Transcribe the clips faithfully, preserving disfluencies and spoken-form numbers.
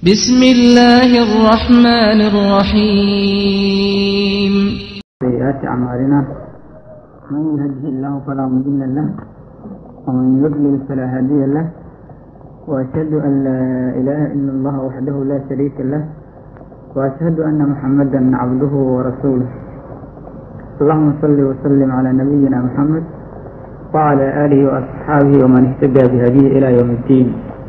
بسم الله الرحمن الرحيم. سيئات أعمالنا من يهده الله فلا مضل له ومن يضلل فلا هادي له، وأشهد أن لا إله إلا الله وحده لا شريك له، وأشهد أن محمدا عبده ورسوله. اللهم صل وسلم على نبينا محمد وعلى آله وأصحابه ومن اهتدى بهديه إلى يوم الدين.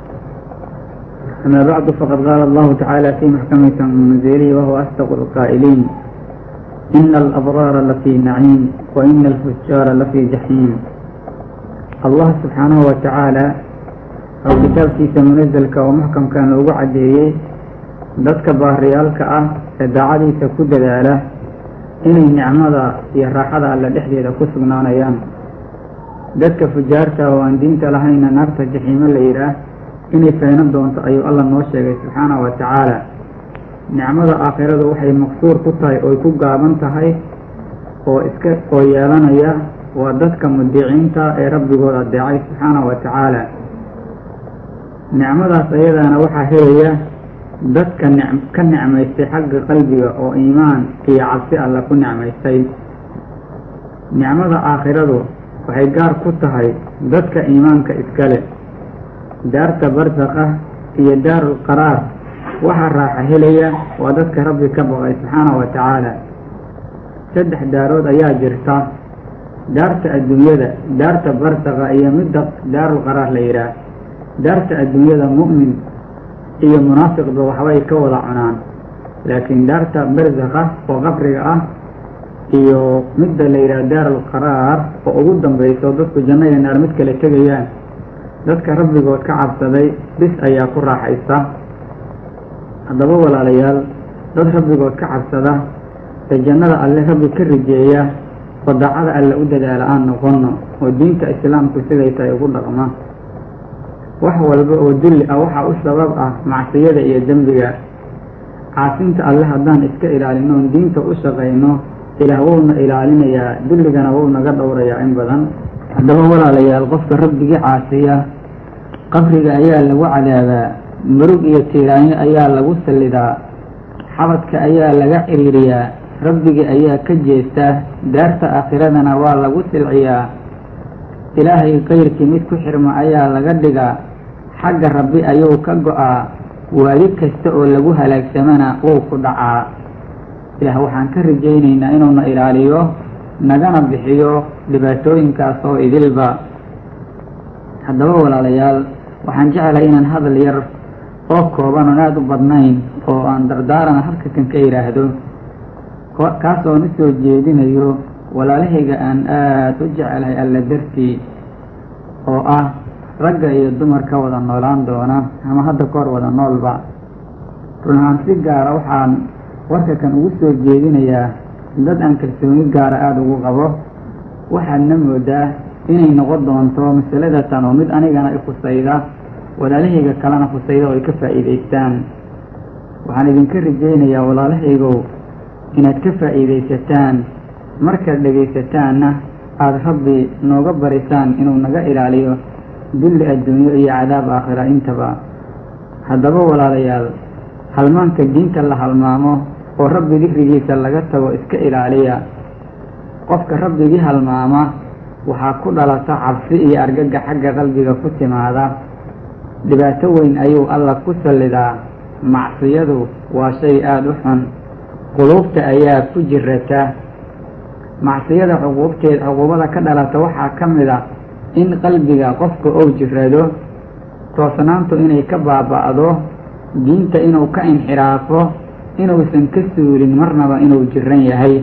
أما بعد، فقد قال الله تعالى في محكم تنزيله وهو أصدق القائلين: إن الأبرار لفي نعيم وإن الفجار لفي جحيم. الله سبحانه وتعالى أو كتاب كيسا منزلك ومحكم كان لغو عديي dadka baariyaalka ah ee daacadiisa ku dadaala inay nicmada iyo raaxada alla dhexdeeda ku sugnaanayaan. dadka fujaarta oo aan diinta lahayna naarta jaxiimo la yidhaah inay feenan doonto ayuu alla noo sheegay subxaanahu wa tacaala. nicmada aakhiradu waxay maqsuur ku tahay oy ku gaaban tahay oo iska oo yeelanaya waa dadka mudiiciinta ee rabbigood adeecay subxaanahu wa tacaala. nicmadaas ayadaana waxaa helaya dadka ka nicmaystay xagga qalbiga oo iimaan iyo cabsi alla ku nicmaystay. nicmada aakhiradu waxay gaar ku tahay dadka iimaanka iskale. daarta barsaqa iyo daarul qaraar waxaa raaxa helaya waa dadka rabbi ka baqay subxaanahu wa tacaala. saddex daarood ayaa jirta: daarta adduunyada, daarta barsaqa iyo midda daarul qaraar la yidhaah. daarta adduunyada mu'min iyo munaafiqba waxbay ka wada cunaan, laakiin daarta barsaqa oo qabriga ah iyo midda la yidhaah daarul qaraar oo ugu dambayso dadku janno iyo naar mid kale tegayaan, dadka rabbigood ka cabsaday bis ayaa ku raaxaysta. haddaba walaalayaal, dad rabbigood ka cabsada ee jannada alle rabbi ka rijeeya oo daacada alle u dadaala aan noqono oo diinta islaamku siday tahay ugu dhaqma. wax walba oo dulli ah waxaa u sabab ah macsiyada iyo dembiga. caasinta alle haddaan iska ilaalino oon diinta u shaqayno, ilaah wouna ilaalinayaa, dulligana wou naga dhowrayaa in badan. haddaba walaalayaal, qofka rabbigii caasiya qabriga ayaa lagu cadaabaa, murug iyo tiiraanyo ayaa lagu sallidaa, xabadka ayaa laga ciriiriyaa, rabbigii ayaa ka jeestaa, daarta aakhiradana waa lagu silciyaa. ilaahay kayrkii mid ku xirma ayaa laga dhigaa, xagga rabbi ayuu ka go-aa, waadi kasta oo lagu halaagsamana wuu ku dhacaa. ilaah waxaan ka rajaynaynaa inuuna ilaaliyo nagana bixiyo dhibaatooyinkaas oo idilba. haddaba walaalayaal, waxaan jeclahay inaan hadal yar oo kooban oon aada u badnayn oo aan dardaarana halka kan ka yidhaahdo, kaas oon u soo jeedinayo walaalahayga aan aada u jecelahay alla dartii, oo ah ragga iyo dumarka wada noolaan doona ama hadda kahor wada noolba. run ahaan si gaara waxaan warka kan ugu soo jeedinayaa dad aan kalsooni gaara aada ugu qabo. waxaadna moodaa inay noqon doonto masalada tan oo mid anigana i khusayda, walaalahayga kalena khusayda oo ay ka faa'iidaystaan. waxaan idinka rajaynayaa walaalahaygow inaad ka faa'iidaysataan, markaad dhegaysataanna aada rabbi nooga barisaan inuu naga ilaaliyo dulli adduunyo iyo cadaab aakhira intaba. haddaba walaalayaal, halmaanka diinta la halmaamo oo rabbi dikrigiisa laga tago iska ilaaliya. qofka rabbigii halmaama waxaa ku dhalata cabsi iyo argagax xagga qalbiga ku timaada. dhibaato weyn ayuu alla ku sallidaa. macsiyadu waa shay aada u xun, quluubta ayaa ku jirata. macsiyada cuquubteed cuquubada ka dhalata waxaa ka mid a in qalbiga qofka ou jirrado, toosnaantu inay ka baaba'do, diinta inuu ka inxiraafo, inuusan ka suulin marnaba inuu jiran yahay.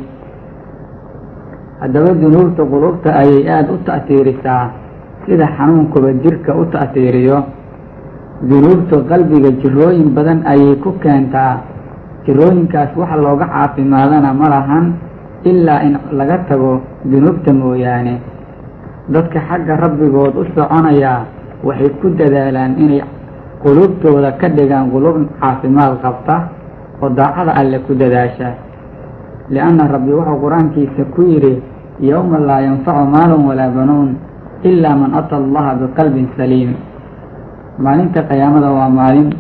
haddaba dunuubta quluubta ayay aada u ta'tiirisaa sida xanuunkuba jirka u ta'tiiriyo. dunuubtu qalbiga jirooyin badan ayay ku keentaa. jirooyinkaas waxa looga caafimaadana ma lahan ilaa in laga tago dunuubta mooyaane. dadka xagga rabbigood u soconaya waxay ku dadaalaan inay quluubtooda ka dhigaan quluub caafimaad qabta oo daacada alle ku dadaasha. lianna rabbi wuxuu qur-aankiisa ku yidhi: yowma laa yanfacu maalun walaa banuun ilaa man ata allaha biqalbin saliim. maalinta qiyaamada waa maalin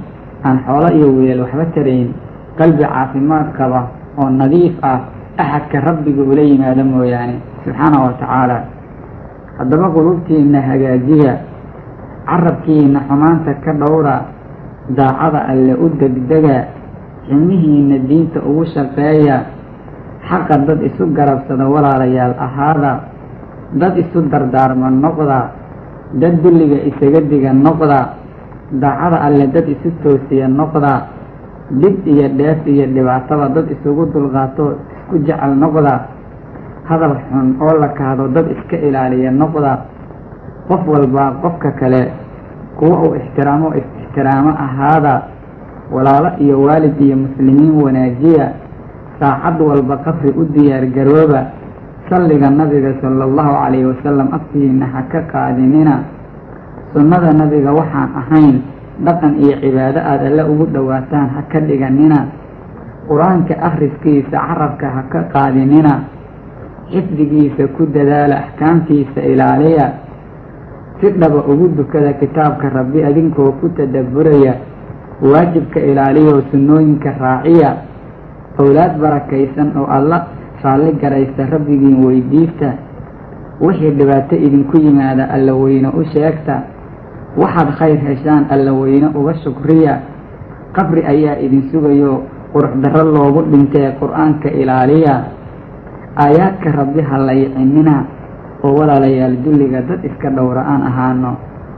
aan xoolo iyo wiil waxba tarayn qalbi caafimaad qaba oo nadiif ah axadka rabbiga ula yimaado mooyaane subxaanahu wa tacaala. haddaba qulubtiina hagaajiya, carabkiina xumaanta ka dhowra, daacada alle u degdega, ximihiina diinta ugu shaqeeya, xaqa dad isu garabsada walaalayaal ahaada, dad isu dardaarma noqda, dad dulliga isaga diga noqda, daacada alle dad isu toosiya noqda, dhib iyo dheef iyo dhibaataba dad isugu dulqaato isku jecel noqda, hadal xun oo la kahdo dad iska ilaaliya noqda, qof walba qofka kale kuwa uu ixtiraamo ixtiraamo ahaada, walaalo iyo waalid iyo muslimiin wanaajiya, saacad walba qafri u diyaar garooba, salliga nabiga sala allahu calayhi wasalam afkiina ha ka qaadinina, sunnada nabiga waxaan ahayn dhaqan iyo cibaado aada alle ugu dhowaataan ha ka dhiganina, qur-aanka akhriskiisa carabka ha ka qaadinina, xifdigiisa ku dadaala, axkaamtiisa ilaaliya, si dhaba ugu dukada kitaabka rabbi adinkoo ku tadabburaya, waajibka ilaaliyo sunnooyinka raaciya, awlaad barakaysan oo alla raalli garaysta rabbigiin weydiista, wixii dhibaato idinku yimaada alla weyne u sheegta, waxaad khayr heshaan alla weyne uga shukriya, qabri ayaa idin sugayo qurux darro loogu dhintee qur-aanka ilaaliya, aayaadka rabbi ha la yicinina oo walaalayaal dulliga dad iska dhowra aan ahaano.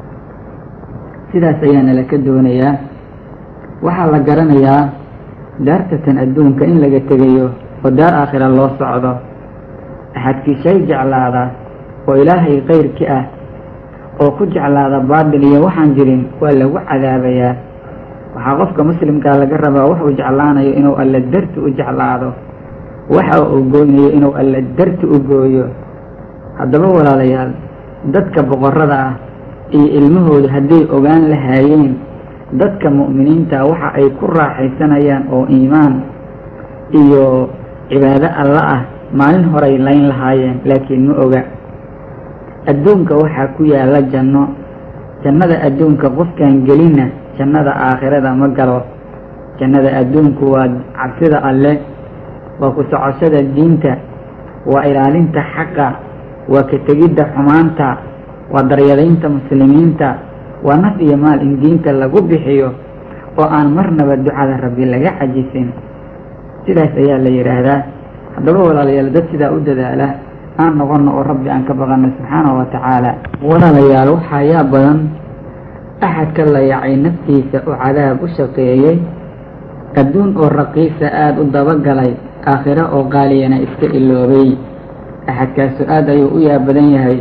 sidaas ayaana laka doonayaa. waxaa la garanayaa daartatan adduunka in laga tegayo oo daar aakhira loo socdo. axadkii shay jeclaada oo ilaahay kayrki ah oo ku jeclaada baadil iyo waxaan jirin waa lagu cadaabayaa. waxaa qofka muslimkaa laga rabaa wax uu jeclaanayo inuu alla darti u jeclaado, waxa uu gooynayo inuu alla darti u gooyo. haddaba walaalayaal, dadka boqorada ah iyo ilmahooda hadday ogaan lahaayeen dadka mu'miniinta waxa ay ku raaxaysanayaan oo iimaan iyo cibaado alla ah, maalin horay layn lahaayeen, laakiin ma oga. adduunka waxaa ku yaalla janno, jannada adduunka qofkaan gelinna jannada aakhirada ma galo. jannada adduunku waa cabsida alle, waa ku socoshada diinta, waa ilaalinta xaqa, waa ka tegidda xumaanta, waa daryadaynta muslimiinta, waa naf iyo maal in diinta lagu bixiyo oo aan marnaba ducada rabbi laga cajisin. sidaas ayaa la yidhaahdaa. haddaba walaalayaal, dad sidaa u dadaala aan noqono oo rabbi aan ka baqano subxaanahu wa tacaala. walaalayaal, waxaa yaa badan axadka la yacay naftiisa oo cadaab u shaqeeyey, adduun oo raqiisa aada u dabagalay, aakhiro oo qaaliyana iska iloobay. axadkaasu aad ayuu u yaa badan yahay.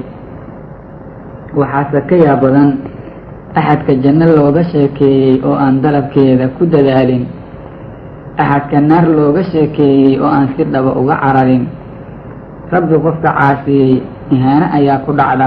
waxaase ka yaa badan axadka janno looga sheekeeyey oo aan dalabkeeda ku dadaalin, axadka naar looga sheekeeyey oo aan si dhaba uga cararin. rabbi qofka caasiyey ihaano ayaa ku dhacda.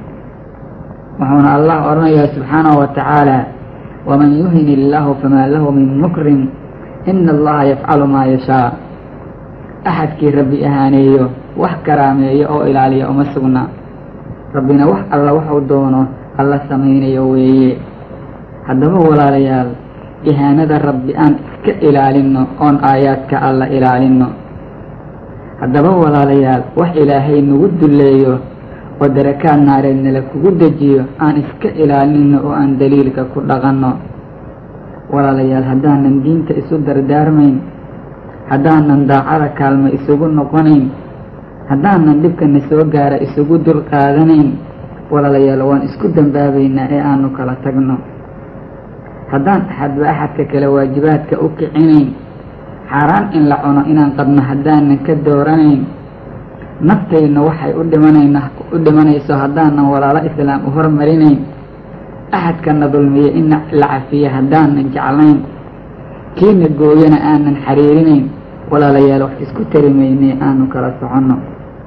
wuxuuna allah odhanayaa subxaanahu wa tacaala: waman yuhin illaahu famaa lahu min mukrim, ina allaha yafcalu maa yashaa. axadkii rabbi ahaaneeyo, wax karaameeyo oo ilaaliya uma sugna. rabbina wax alla waxuu doono alla samaynayo weeye. haddaba walaalayaal, ihaanada rabbi aan iska ilaalinno oon aayaadka alla ilaalinno. haddaba walaalayaal, wax ilaahay nagu dulleeyo oo darakaad naareed nala kugu dejiyo aan iska ilaalinno oo aan daliilka ku dhaqanno. walaalayaal, haddaanan diinta isu dardaarmayn, haddaanan daacada kaalmo isugu noqonayn, haddaanan dhibkana soo gaara isugu dul qaadanayn, walaalayaal waan isku dambaabaynaa ee aanu kala tagno. haddaan axadba axadka kale waajibaadka u kicinayn, xaaraan in la cuno inaan qabno haddaanan ka dooranayn, naftayna waxay u dhimanayna u dhimanayso haddaanan walaalo islaam u hormarinayn, axadkana dulmiya in la cafiya haddaanan jeclayn, kiina gooyana aanan xariirinayn, walaalayaal wax isku tarimaynay aanu kala soconno.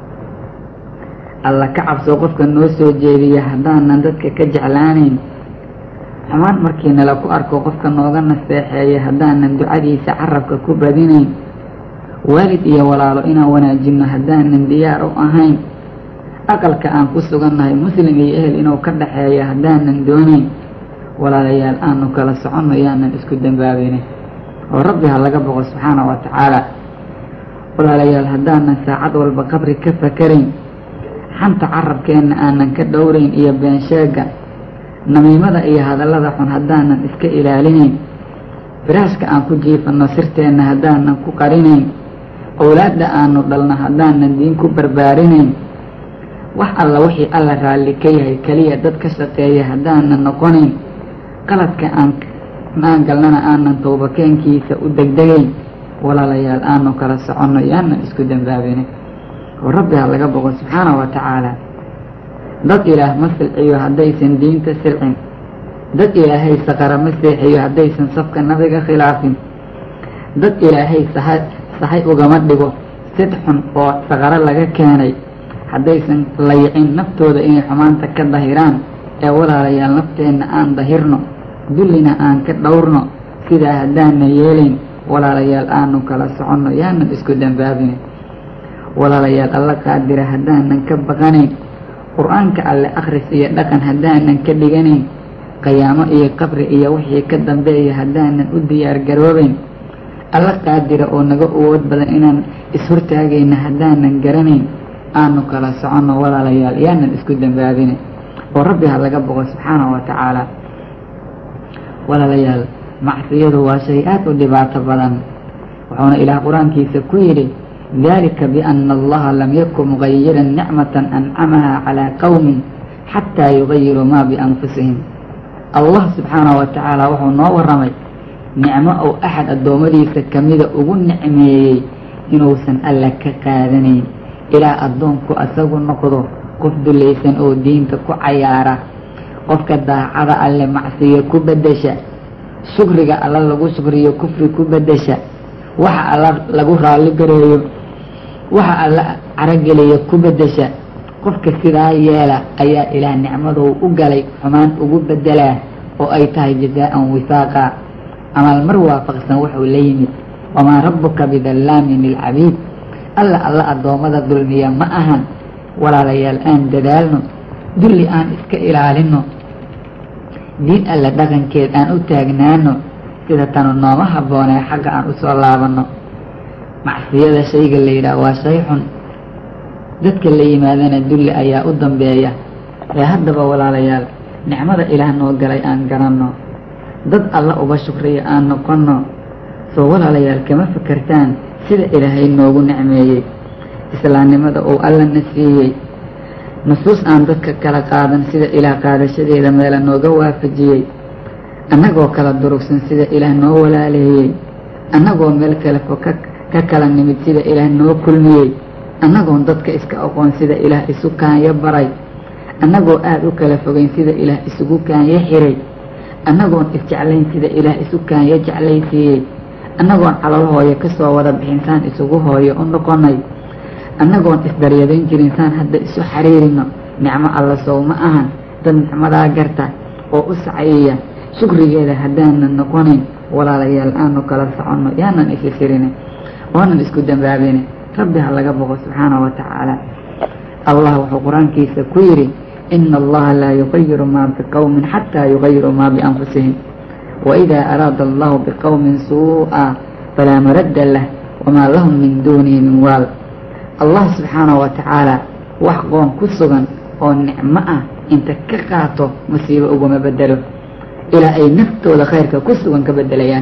alla ka cabso qofka noo soo jeediya haddaanan dadka ka jeclaanayn, xumaan markii nala ku arko qofka nooga naseexeeya haddaanan ducadiisa carabka ku badinayn, waalid iyo walaalo inaan wanaajinno haddaanan diyaar u ahayn, aqalka aan ku sugannahay muslim iyo ehel inuu ka dhaxeeyo haddaanan doonayn, walaalayaal aanu kala soconno yaanan isku dambaabaynin oo rabbi ha laga boqo subxaanahu wa tacaala. walaalayaal haddaanan saacad walba qabri ka fakarayn, xanta carabkeenna aanan ka dhowrayn iyo beensheega, namiimada iyo hadallada xun haddaanan iska ilaalinayn, firaashka aan ku jiifanno sirteenna haddaanan ku qarinayn, owlaadda aanu dhalno haddaanan diin ku barbaarinayn, wax alla wixii alla raalli ka yahay keliya dad ka shaqeeya haddaanan noqonayn, qaladka aan aan galnana aanan towbakeenkiisa u degdegayn, walaalayaal aanu kala soconno yaanan isku dambaabinin oo rabbi ha laga boqo subxaanahu wa tacaala. dad ilaah ma silciyo haddaysan diinta silcin, dad ilaahay saqara ma seexiyo haddaysan safka nabiga khilaafin, dad ilaahay sahay sahay ugama dhigo sid xun oo saqaro laga keenay haddaysan layicin naftooda inay xumaanta ka dahiraan. ee walaalayaal nafteenna aan dahirno, dullina aan ka dhowrno, sidaa haddaanan yeelayn walaalayaal aanu kala soconno yaanan isku dambaabinin. walaalayaal alla qaadira haddaanan ka baqanayn, qur-aanka alle akhris iyo dhaqan haddaanan ka dhiganayn, qiyaamo iyo qabri iyo wixii ka dambeeya haddaanan u diyaar garoobayn, alla qaadira oo naga awood badan inaan ishortaagayna haddaanan garanayn, aanu kala soconno walaalayaal yaanan isku dambaabinin oo rabbi ha laga boqo subxaanahu wa tacaala. walaalayaal macsiyadu waa shay aad u dhibaato badan, wuxuuna ilaah qur-aankiisa ku yidhi dalika biana allaha lam yakun mugayiran nicmatan ancamaha calaa qowmin xataa yugayiruu maa bianfusihim. allah subxaanahu wa tacaala wuxuu noo warramay nicmo ou axad addoommadiisa kamida ugu nicmeeyey inuusan alla ka qaadanayn ilaa addoonku asagu noqdo qof dulaysan oo diinta ku cayaara, qofka daacada alle macsiyo ku beddesha, shukriga alla lagu shukriyo kufri ku beddesha, waxa alla lagu raalli gareeyo waxa alla carageliyo ku beddesha. qofka sidaa yeela ayaa ilaah nicmadou u galay xumaan ugu beddelaa oo ay tahay jazaa'an wifaaqa, amaal mar waafaqsan wuxuu la yimid. wamaa rabbuka bidallaamin lilcabiid, alla alla addoommada dulmiya ma ahan. walaalayaal aan dadaalno, dulli aan iska ilaalinno, diin alla dhaqankeed aan u taagnaano, sida tanu nooma habboonee xagga aan usoo laabanno. macsiyada shayga la yidhaah waa shay xun, dadka la yimaadana dulli ayaa u dambeeya. ee haddaba walaalayaal nicmada ilaah noo galay aan garanno, dad alla uba shukriya aan noqonno. soo walaalayaal kama fakartaan sida ilaahay noogu nicmeeyey, islaamnimada uu alla na siiyey, nusuus aan dadka kala qaadan sida ilaah qaadashadeeda meela nooga waafajiyey, annagoo kala durugsan sida ilaah noo walaaleeyey, annagoo meel kale fo ka ka kala nimid sida ilaah noo kulmiyey, annagoon dadka iska aqoon sida ilaah isu kaanyo baray, annagoo aada u kala fogeyn sida ilaah isugu kaanyo xiray, annagoon isjeclayn sida ilaah isu kaanyo jeclaysiiyey, annagoon calol hooyo ka soo wada bixin saan isugu hooyo u noqonay, annagoon isdaryadayn jirin saan hadda isu xariirino. nicmo alla sow ma ahan dad nicmadaa garta oo u sacayaya shukrigeeda haddaanan noqonayn. walaalayaal aanu kala soconno yaanan isi sirinin oonan isku dambaabinin. rabbi ha laga boqo subxaanahu wa tacaala. allah wuxuu qur-aankiisa ku yidhi ina allaha laa yugayiru maa biqowmin xataa yugayiruu maa bianfusihim, waidaa araada allahu biqowmin suu'a falaa maradda lah wamaa lahum min duunihi min waal. allah subxaanahu wa tacaala wax qoon ku sugan oo nicmo ah inta ka qaato musiibo uguma bedelo ilaa ay naftooda khayrka ku sugan ka beddelayaan.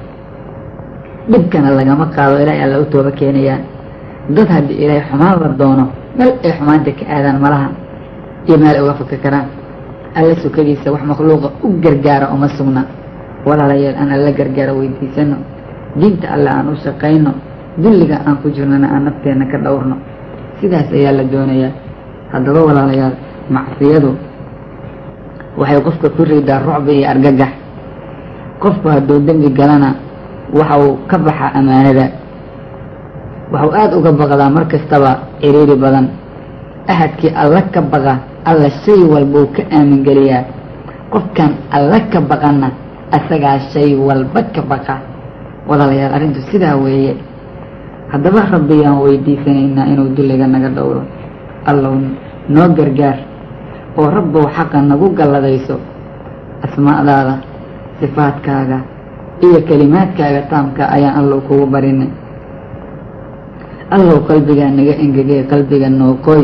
dhibkana lagama qaado ilaa alla u tooba keenayaan. dad haddii ilaahay xumaan la doono meel ay xumaanta ka aadaan malaha iyo meel ay uga faka karaan. alla sukadiisa wax makhluuqa u gargaara uma sugna. walaalayaal aan alla gargaara weydiisano, diinta alle aan u shaqayno, dulliga aan ku jirnana aan nafteenna ka dhowrno. sidaas ayaa la doonayaa. haddaba walaalayaal macsiyadu waxay qofka ku ridaa rucbi iyo argagax. qofku hadduu dembi galana waxa uu ka baxaa ammaanada, waxuu aada uga baqdaa mar kastaba ciriiri badan. ahadkii alla ka baqa alla shay walbuu ka aamin geliyaa. qofkan alla ka baqana asagaa shay walba ka baqa. walaalayaal arrintu sidaa weeye. haddaba rabbiyaan weydiisanaynaa inuu dulliga naga dhowro. allow noo gargaar oo rabbow xaqa nagu galladayso asmaa'daada sifaadkaaga iyo kelimaadkaaga taamka ayaan allow kugu barinay. allow qalbigaa naga engegee qalbiga nookoy,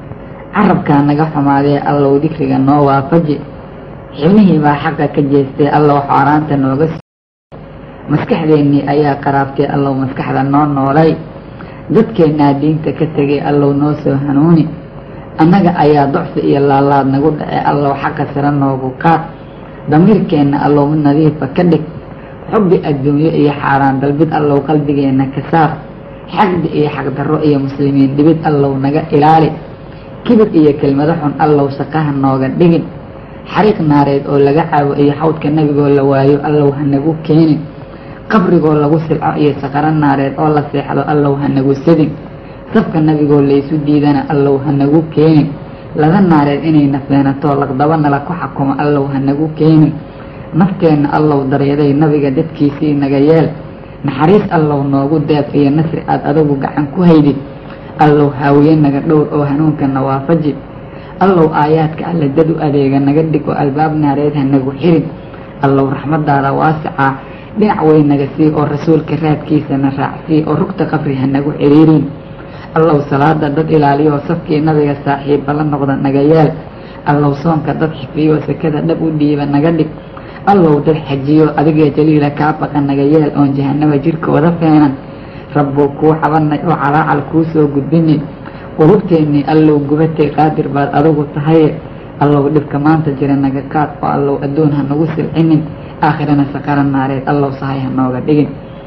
carabkaa naga xumaadee allow dikriga noo waafaji, xibnihii baa xaqa ka jeestay allow xaaraanta nooga si maskaxdeennii ayaa qaraabtay allow maskaxda noo noolay, dadkeennaa diinta ka tegay allow noo soo hanuuni, annaga ayaa docfi iyo laalaad nagu dhacay allow xaqa sare noogu qaad, damiirkeenna allow mid nadiifa ka dhig, xubbi adduunyo iyo xaaraan dalbid allow qalbigeenna ka saar, xaqdi iyo xaqdarro iyo muslimiin dhibid allow naga ilaali, kibir iyo kelmado xun allow shaqaha nooga dhigin, xariiq naareed oo laga caabo iyo xawdka nebigoo la waayo allow hanagu keenin, qabrigoo lagu silco iyo saqaro naareed oo la seexdo allow hanagu sidin, safka nebigoo laysu diidana allow hanagu keenin, laba naareed inay nafeenato laqdaba nala ku xakumo allow hanagu keenin, nafteenna allow daryaday nabiga dadkiisii naga yeel, naxariis allow noogu deeq iyo nasri aad adigu gacan ku haydid, allow haawiye naga dhowr oo hanuunkana waafaji, allow aayaadka alle dad u adeega naga dhig oo albaab naareed hanagu xirin, allow raxmadaada waasica dhinac way naga sii oo rasuulka raadkiisana raacsii oo rugta qabri hanagu xiriirin, allow salaada dad ilaaliyo safkii nabiga saaxiibba la noqda naga yeel, allow soonka dad xifiyo sakada dhab u dhiiba naga dhig, allow dad xajiyo adiga jaliila kaa baqa naga yeel oon jahanaba jirkooda feenan, rabbow kuu xabanay oo calaacal kuu soo gudbinay, qulubteennii allow gubatay qaadir baad adigu tahaye, allow dhibka maanta jira naga qaad oo allow adduun ha nagu silcinin, aakhirana saqara naareed allow sahay ha nooga dhigin,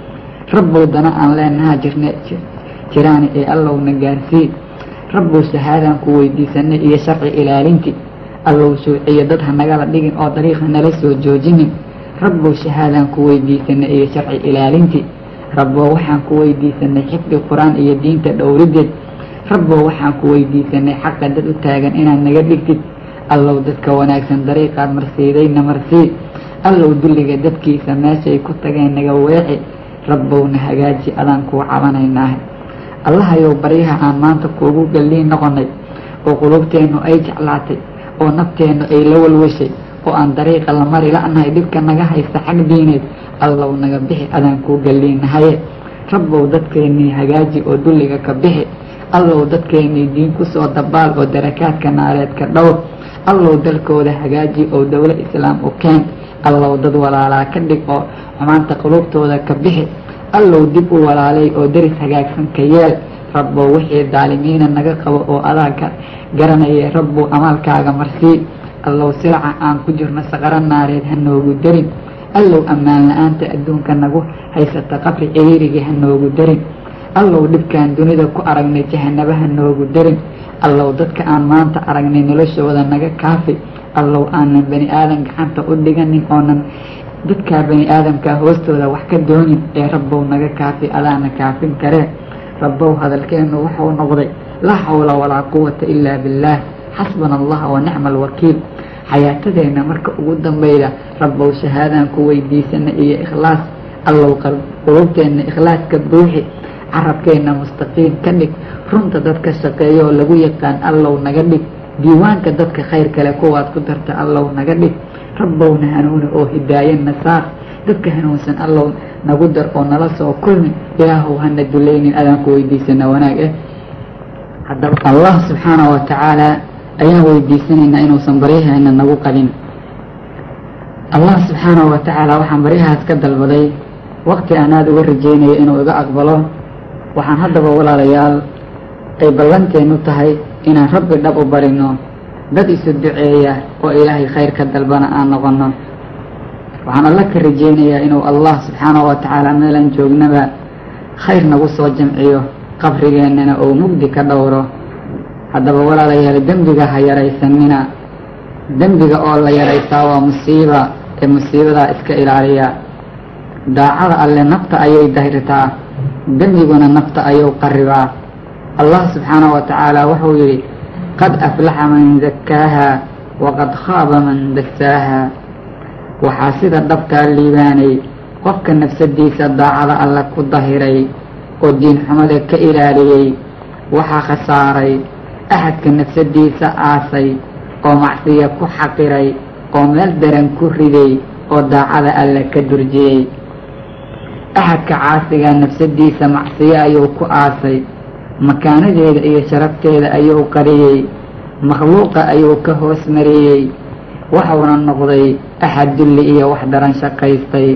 rabbow dana aan leenaha jirne jiraani ee allow na gaarsii, rabbow shahaadaan ku weydiisanay iyo sharci ilaalinti, allow shuuciyo dad ha nagala dhigin oo dariiqa nala soo joojinin, rabbow shahaadaan ku weydiisanay iyo sharci ilaalinti, rabbow waxaan ku weydiisanay xifdi qur-aan iyo diinta dhowrideed, rabbow waxaan ku weydiisanay xaqa dad u taagan inaad naga dhigtid, allow dadka wanaagsan dariiqaad marsiidayna marsii, allow dulliga dadkiisa meeshay ku tageen naga weeci, rabbowna hagaaji adaan kuu cabanaynaahe, allahayow baryaha aan maanta kuugu galliin noqonay oo qulubteennu ay jeclaatay oo nafteennu ay la walwashay oo aan dariiqa la mari la'nahay dhibka naga haysta xag diineed, allow naga bixi adaan kuu galliinahaye, rabbow dadkeennii hagaaji oo dulliga ka bixi, allow dadkeennii diin ku soo dabaal oo darakaadka naareedka dhowr, allow dalkooda hagaaji oo dowlo islaam u keen, allow dad walaalaa ka dhig oo xumaanta qulubtooda ka bixi, allow dib u walaalay oo deris hagaagsan ka yeel, rabbow wixii daalimiina naga qabo oo adaa ka garanayay rabbow amaalkaaga marsii, allow silaca aan ku jirno saqaro naareed ha noogu darin, allow ammaan la-aanta adduunka nagu haysata qabri ciriirigii ha noogu darin, allow dhibkaan dunida ku aragnay jahanaba ha noogu darin, allow dadka aan maanta aragnay noloshooda naga kaafi, allow aanan bani aadan gacanta u dhiganin oonan dadkaa bani aadamkaa hoostooda wax ka doonin, ee rabbow naga kaafi adaana kaafin karee, rabbow hadalkeennu wuxuu noqday laa xawla walaa quwata ilaa billaah, xasbana allah wa nicma alwakiil, xayaatadeenna marka ugu dambayda rabbow shahaadaan ku weydiisana iyo ikhlaas, allow qulubteenna ikhlaaska buuxi, carabkeenna mustaqiim ka dhig, runta dadka shaqeeyo oo lagu yaqaan allow naga dhig, diiwaanka dadka khayr kale kuwaad ku darta allow naga dhig, rabbowna hanuuni oo hidaayana saar, dadka hanuunsan allow nagu dar oo nala soo kulmi, ilaahow hana dulaynin adaan ku weydiisana wanaag eh. haddaba allah subxaanahu wa tacaala ayaan weydiisanaynaa inuusan baryaheena nagu qadin. allah subxaanahu wa tacaala waxaan baryahaas ka dalbaday waqti aan aada uga rajaynayo inuu iga aqbalo, waxaan haddaba walaalayaal ay ballanteenu tahay inaan rabbi dhab u barino, dad isu duceeya oo ilaahay khayr ka dalbana aan noqono. waxaan alla ka rajaynayaa inuu allah subxaanahu wa tacaala meelaan joognaba khayr nagu soo jamciyo, qabrigeennana oo mugdi ka dhowro. haddaba walaalayaal dembiga ha yaraysanina, dembiga oo la yaraysaa waa musiiba, ee musiibadaa iska ilaaliya. daacada alle nafta ayay dahirtaa, dembiguna nafta ayuu qaribaa. allah subxaanahu wa tacaala wuxuu yidhi qad aflaxa man zakkaaha waqad khaaba man dassaaha, waxaa sida dhabtaa liibaanay qofka nafsadiisa daacada alle ku dahiray oo diin xumada ka ilaaliyey, waxaa khasaaray axadka nafsadiisa aasay oo macsiya ku xaqiray oo meel daran ku riday oo daacada alle ka durjiyey. axadka caasiga nafsadiisa macsiyo ayuu ku aasay, makaanadeeda iyo sharafteeda ayuu qariyey, makhluuqa ayuu ka hoos mariyey, waxuuna noqday axad dulli iyo wax daran shaqaystay.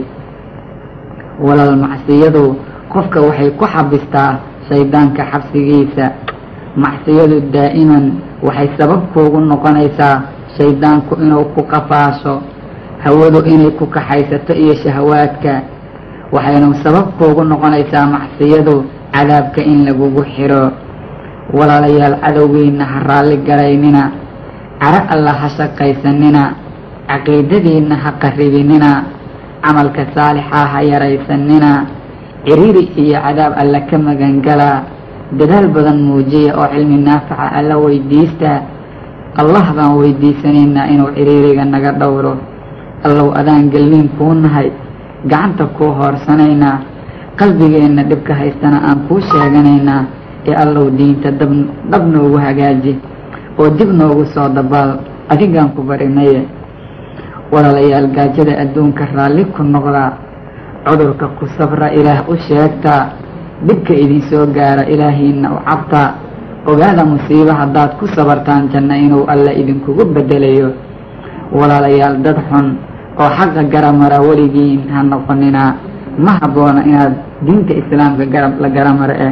walaal macsiyadu qofka waxay ku xabistaa shaydaanka xabsigiisa. macsiyadu daa'iman waxay sabab kuugu noqonaysaa shaydaanku inuu ku qafaasho, hawadu inay ku kaxaysato iyo shahawaadka, waxayna sabab kuugu noqonaysaa macsiyadu cadaabka in lagugu xiro. walaalayaal, cadowgiina ha raalli garaynina, caro alla ha shaqaysanina, caqiidadiina ha qarribinina, camalka saalixa ha yaraysanina, ciriiri iyo cadaab alla ka magangalaa, dadaal badan muujiya oo cilmi naafica alla weydiista. allah baan weydiisanaynaa inuu ciriiriga naga dhowro. allow adaan gelniin kuu nahay, gacanta kuu hoorsanaynaa, qalbigeenna dhibka haystana aan kuu sheeganaynaa. ee allow diinta dab dhab noogu hagaaji oo dib noogu soo dabaal, adigaan ku barinaye. walaalayaal, gaajada adduunka raalli ku noqdaa, cudurka ku sabra ilaah u sheegtaa, dhibka idinsoo gaara ilaahiina u cabtaa. ogaada musiibo haddaad ku sabartaan janno inuu alle idinkugu bedelayo. walaalayaal, dad xun oo xaqa garamara weligiin ha noqoninaa. ma habboona inaad diinta islaamka garab la garamaro eh.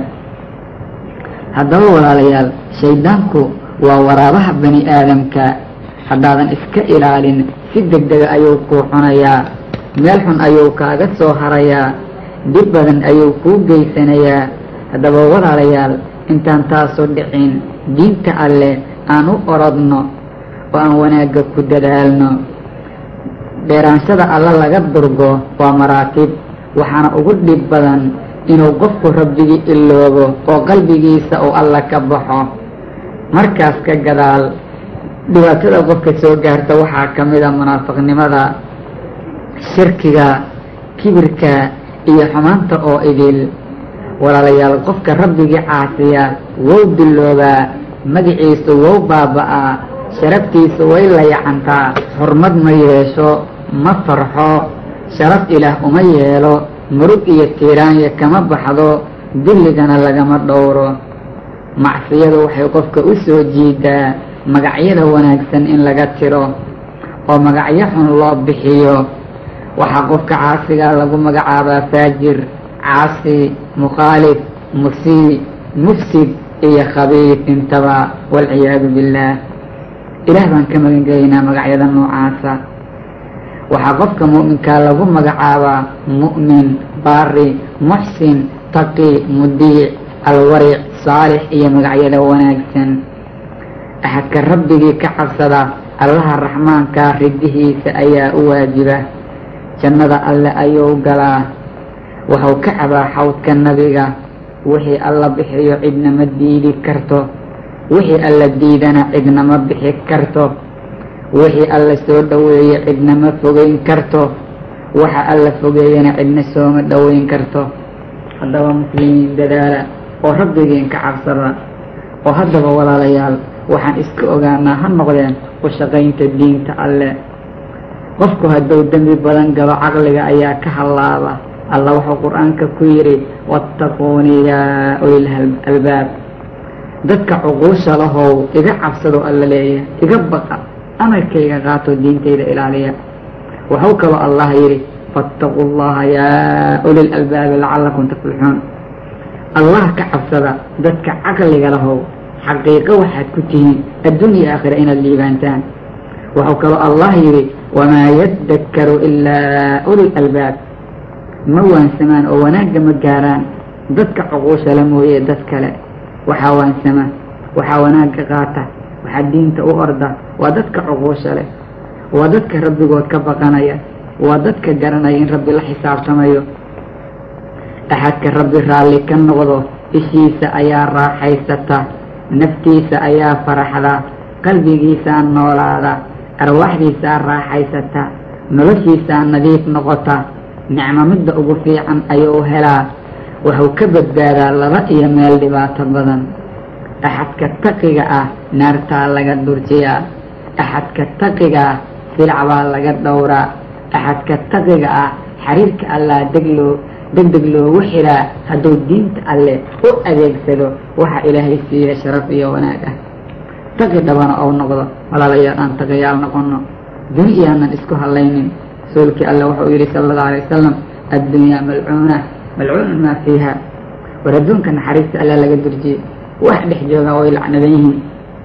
haddaba walaalayaal, shaydaanku waa waraabaha bani aadamka. haddaadan iska ilaalin si degdega ayuu kuu cunayaa, meel xun ayuu kaaga soo harayaa, dib badan ayuu kuu geysanayaa. haddaba walaalayaal, intaan taasoo dhicin diinta alle aan u orodno oo aan wanaagga ku dadaalno. dheeraanshada alla laga durgo waa maraatib, waxaana ugu dhib badan inuu qofku rabbigii iloobo oo qalbigiisa uu alla ka baxo. markaas ka gadaal dhibaatada qofka soo gaarta waxaa ka mid a munaafiqnimada, shirkiga, kibirka iyo xumaanta oo idil. walaalayaal, qofka rabbigii caasiya wow diloobaa, magaciisu wow baaba'aa, sharaftiisu way layacantaa, xurmad ma yeesho, ma farxo, sharaf ilaah uma yeelo, murug iyo tiiraanya kama baxdo, dulligana lagama dhowro. macsiyadu waxay qofka u soo jiidaa magacyada wanaagsan in laga tiro oo magacyo xun loo bixiyo. waxaa qofka caasiga lagu magacaabaa faajir, caasi, mukhaalif, musii, mufsid iyo khabiif intaba, walciyaadu billaah. ilaah baan ka magangelaynaa magacyada noocaasa. waxaa qofka mu'minkaa lagu magacaabaa mu'min, baari, muxsin, taqi, mudiic, alwaric, saalix iyo magacyada wanaagsan. axadka rabbigii ka cabsada allaha raxmaankaa ridihiisa ayaa u waajiba, jannada alle ayuu galaa, wuxuu ka cabaa xawdka nabiga. wixii alla bixiyo cidnama diidi karto, wixii alla diidana cidnama bixi karto, wixii alla soo dhoweeye cidnama fogeyn karto, waxa alla fogeeyana cidna sooma dhoweyn karto. haddaba muslimiin dadaala oo rabbigiin ka cabsada. oo haddaba walaalayaal, waxaan iska ogaanaa ha noqdeen u shaqaynta diinta alle. qofku hadduu dembi badan galo caqliga ayaa ka hallaaba. alla wuxuu qur-aanka ku yidhi, wattaquuni yaa ulil albaab. dadka cuquusha lahow iga cabsado alla leeya, iga baqa, amarkayga qaato, diintayda ilaaliya. wuxuu kaloo allah yidhi, fattaqu llaha yaa ulil albaabi lacallakum tuflixuun. allah ka cabsada dadka caqliga lahow, xaqiiqo waxaad ku tihiin addunya aakhira inaad liibaantaan. wuxuu kaloo allah yidhi, wamaa yadakkaru ilaa ulil albaab. ma waansamaan oo wanaagga ma gaaraan dadka cuquusha la mooye dad kale. waxaa waansama, waxaa wanaagga qaata, waxaa diinta u orda waa dadka cuquusha leh, waa dadka rabbigood ka baqanaya, waa dadka garanaya in rabbi la xisaabtamayo. axadka rabbi raalli ka noqdo, ishiisa ayaa raaxaysata, naftiisa ayaa faraxda, qalbigiisaa noolaada, arwaaxdiisaa raaxaysata, noloshiisaa nadiif noqota, nicmo midda ugu fiican ayuu helaa, wuxuu ka badbaadaa laba iyo meel dhibaato badan. axadka taqiga ah naartaa laga durjiyaa, axadka taqiga ah silca baa laga dhowraa axadka taqiga ah xariirka allah deglo deg deg loogu xiraa hadduu diinta alle u adeegsado waxa ilaahay siiya sharaf iyo wanaag ah taqi dhabana ou noqdo walaalayaal aan taqayaal noqono duni iyaanan isku hadlaynin rasuulkii alle wuxuu yidhi sala allahu alay wasalam addunyaa malcuuna malcuunun maa fiiha war adduunka naxariista alla laga durjiyey wax dhex joogaa way lacnadan yihiin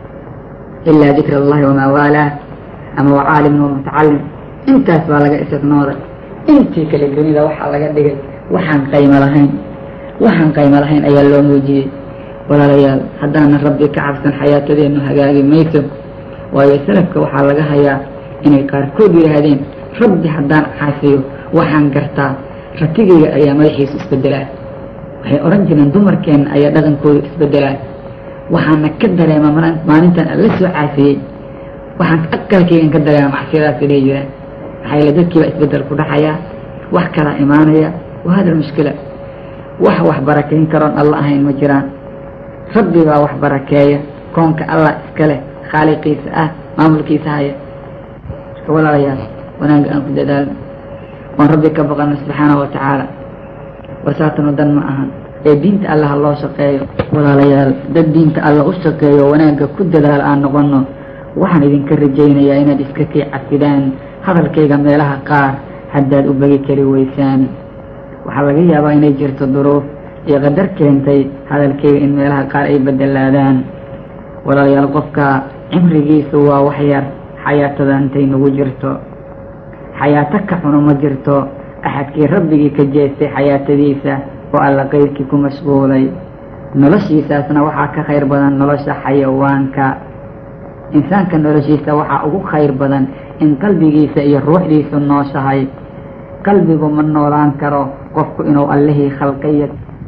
ilaa dikra allahi wamaa waalaah ama wacaalim wamutacalim intaas baa laga isirnooday intii kale dunida waxaa laga dhigay waxaan qaymo lahayn waxaan qaymo lahayn ayaa loo muujiyey walaalayaal haddaanan rabbi ka cabsan xayaatadeennu hagaagi mayso waayo salafka waxaa laga hayaa inay qaarkood yidhaahdeen rabbi haddaan caasiyo waxaan gartaa ratigayga ayaa madaxiisu isbedelaa waxay odhan jireen dumarkeenna ayaa dhaqankooda isbedelaa waxaana ka dareemaa maalintan alla soo caasiyey waxaan aqalkaygan ka dareemaa macsiyadaasay dhihi jireen maxaa yeele dadkiibaa isbedel ku dhaxayaa wax kalaa imaanaya wa hada almushkila wax wax barakeyn karoon alla ahayn ma jiraan rabbi baa wax barakeeya koonka allah iska leh khaaliqiisa ah maamulkiisa haya walaalayaal wanaagga aan ku dadaalno oon rabbi ka baqano subxaanahu watacaala wasaatanu dan ma ahan ee diinta allaha loo shaqeeyo walaalayaal dad diinta alla u shaqeeyo wanaagga ku dadaal aan noqono waxaan idinka rajaynayaa inaad iska kii cafidaan hadalkayga meelaha qaar haddaad u begi kari weysaan waxaa laga yaabaa inay jirto duruuf iyo qadar keentay hadalkayga in meelaha qaar ay bedelaadaan walaalayaal qofka cimrigiisu waa wax yar xayaatada intay nagu jirto xayaato ka xuno ma jirto axadkii rabbigii ka jeestay xayaatadiisa oo alla qayrkii ku mashquulay noloshiisaasna waxaa ka khayr badan nolosha xayawaanka insaanka noloshiisa waxaa ugu khayr badan in qalbigiisa iyo ruuxdiisu nooshahay qalbigu ma noolaan karo qofku inuu allihii khalqaya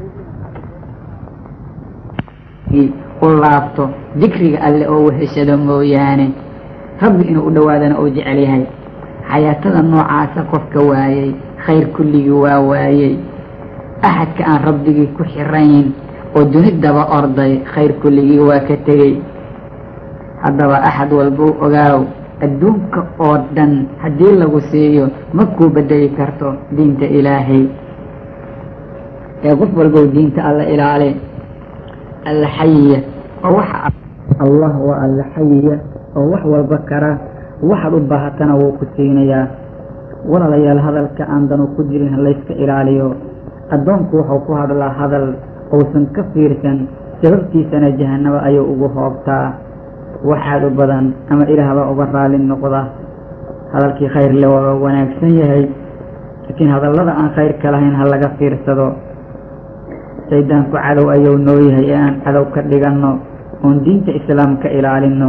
u laabto dikriga alle oo weheshado mooyaane rabbi inuu u dhowaadana uu jecel yahay xayaatada noocaasa qofka waayey khayr kulligii waa waayey axadka aan rabbigii ku xirayn oo dunidaba orday khayr kulligii waa ka tegey haddaba axad walbuu ogaaw adduunka oo dhan haddii lagu siiyo ma kuu bedeli karto diinta ilaahay ee qof walbow diinta alla ilaali alla xayiya oo waxa allah waa alla xayiya oo wax walba kara waxaad u baahatana wuu ku siinayaa walaalayaal hadalka aan danu ku jirin halayska ilaaliyo addoonku wuxuu ku hadlaa hadal uusan ka fiirsan sababtiisana jahanabo ayuu ugu hoobtaa waxaad u badan ama ilaahbaa uga raali noqda hadalkii khayr le waa wanaagsan yahay laakiin hadallada aan khayrka lahayn ha laga fiirsado shaydaanku cadow ayuu noo yahay ee aan cadow ka dhiganno oon diinta islaamka ilaalino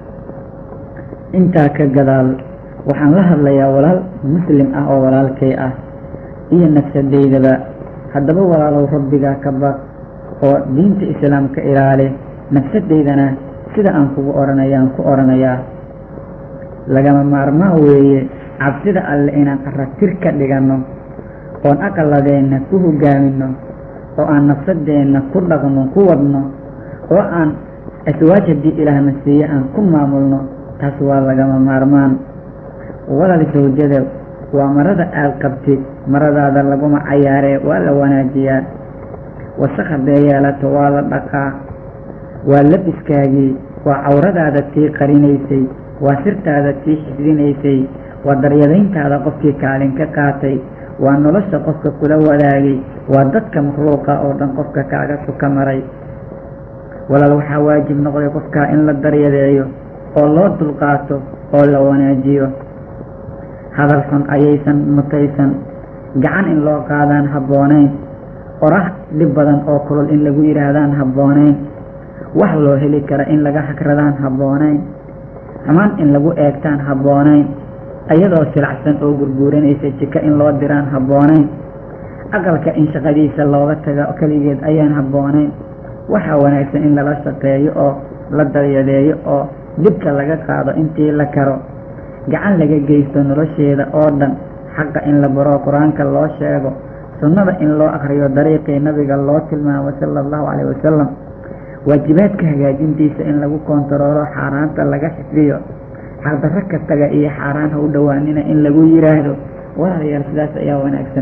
intaa ka gadaal waxaan la hadlayaa walaal muslim ah oo walaalkay ah iyo nafsadeydaba haddaba walaalow rabbigaa ka baq oo diinta islaamka ilaali nafsadeydana sida aan kugu odhanayaan ku odhanayaa lagama maarmaan weeye cabsida alle inaan aragtir ka dhiganno oon aqaladeenna ku hogaamino oo aan nafsadeenna ku dhaqno ku wadno oo aan aswaaj haddii ilaahna siiye aan ku maamulno taas waa lagama maarmaan walaal sawjada waa marada aad qabtid maradaada laguma cayaaree waa la wanaajiyaa wasaq haddee yeelato waa la dhaqaa waa labiskaagii waa cawradaada tii qarinaysay waa sirtaada tii xifdinaysay waa daryadayntaada qofkii kaalin ka qaatay waa nolosha qofka kula wadaagay waa dadka makhluuqa oo dhan qofka kaaga suka maray walaal waxaa waajib noqday qofkaa in la daryadeeyo oo loo dulqaato oo la wanaajiyo hadal xun ayaysan mutaysan gacan in loo qaadaan habboonayn qorah dhib badan oo kulol in lagu yidhaahdaan habboonayn wax loo heli kara in laga hagradaan habboonayn xumaan in lagu eegtaan habboonayn ayadoo silacsan oo gurguuranaysa jika in loo diraan habboonayn aqalka in shaqadiisa looga taga keligeed ayaan habboonayn waxaa wanaagsan in lala shaqeeyo oo la daryadeeyo oo dhibka laga qaado intii la karo gacan laga geysto nolosheeda oo dhan xaqa in la baro qur-aanka loo sheego sunnada in loo akriyo dariiqii nabiga loo tilmaamo sala allahu calayhi wasalam waajibaadka hagaajintiisa in lagu koontaroolo xaaraanta laga xifdiyo xaqdarro ka taga iyo xaaraan ha u dhowaanina in lagu yiraahdo walaalayaal sidaas ayaa wanaagsan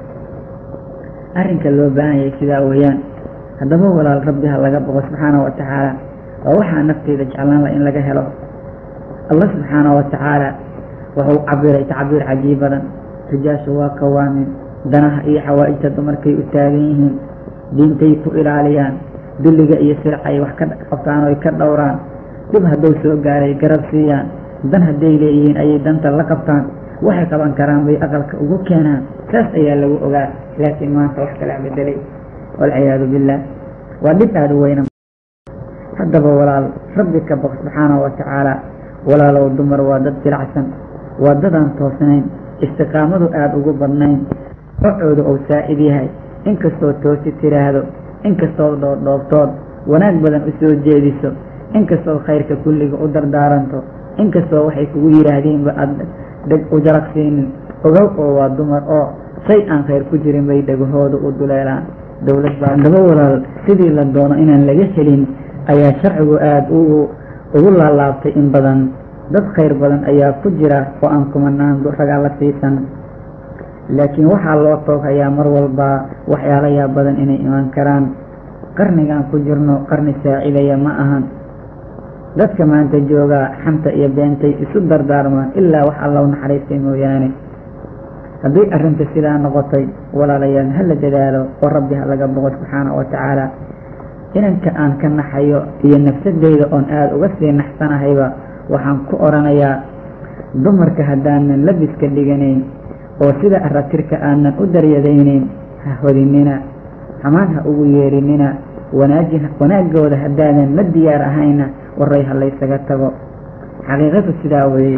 arrinka loo baahan yahay sidaa weeyaan haddaba walaal rabbi ha laga boqo subxaanahu watacaala waa waxaa nafteeda jeclaan la in laga helo allah subxaanahu watacaala wuxuu cabiray tacbiir cajiib badan rijaashu waa qawaamin danaha iyo xawaa'ijta dumarkay u taagan yihiin diintay ku ilaaliyaan dulliga iyo sircay wax ka qabtaan oy ka dhowraan dib hadduu soo gaaray garab siiyaan dan hadday leeyihiin ayay danta la qabtaan waxay qaban karaan bay aqalka ugu keenaan saas ayaa lagu ogaa laakiin maanta wax kala bedelay walciyaadu billaah waa dhib aada u weyna haddaba walaal rabbi ka boq subxaanahu watacaala walaalow dumar waa dad jilacsan waa dadaan toosnayn istiqaamadu aada ugu badnayn nocooda ou saa'id yahay inkastoo toosi tiraahdo inkastoo dhoodhoobtood wanaag badan u soo jeediso inkastoo khayrka kulliga u dardaaranto inkastoo waxay kugu yidhaahdeenba aada dheg u jaraqsiinin ogow oo waa dumar oo shay aan khayr ku jirin bay dhegahooda u duleelaan dowlad baa daba walaal sidii la doono inaan laga helin ayaa sharcigu aada ugu ugu laalaabtay in badan dad khayr badan ayaa ku jira oo aan kumanaan ragaa la siisan laakiin waxaa loo tooghayaa mar walba waxyaalayaa badan inay imaan karaan qarnigaan ku jirno qarni saacidaya ma ahan dadka maanta joogaa xanta iyo beentay isu dardaarmaan ilaa wax alla u naxariistay mooyaane hadday arrinta sidaa noqotay walaalayaal ha la dadaalo oo rabbi ha laga boqo subxaanahu watacaala inanka aan ka naxayo iyo nafsadeyda oon aada uga sii naxsanahayba waxaan ku oranayaa dumarka haddaanan labiska dhiganayn oo sida aratirka aanan u daryadaynayn ha hodinina xumaan ha ugu yeerinina wanaaji wanaagooda haddaanan la diyaar ahayna waray ha laysaga tago xaqiiqadu sidaa weeye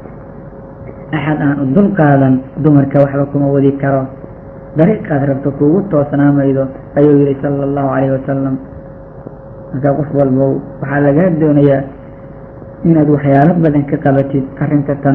axad aan u dul qaadan dumarka waxba kuma wadi karo dariiqaad rabto kuugu toosnaamaydo ayuu yihi sala allahu calayhi wasalam markaa qof walbow waxaa lagaa doonayaa inaad waxyaalo badan ka qabatid arrinta tan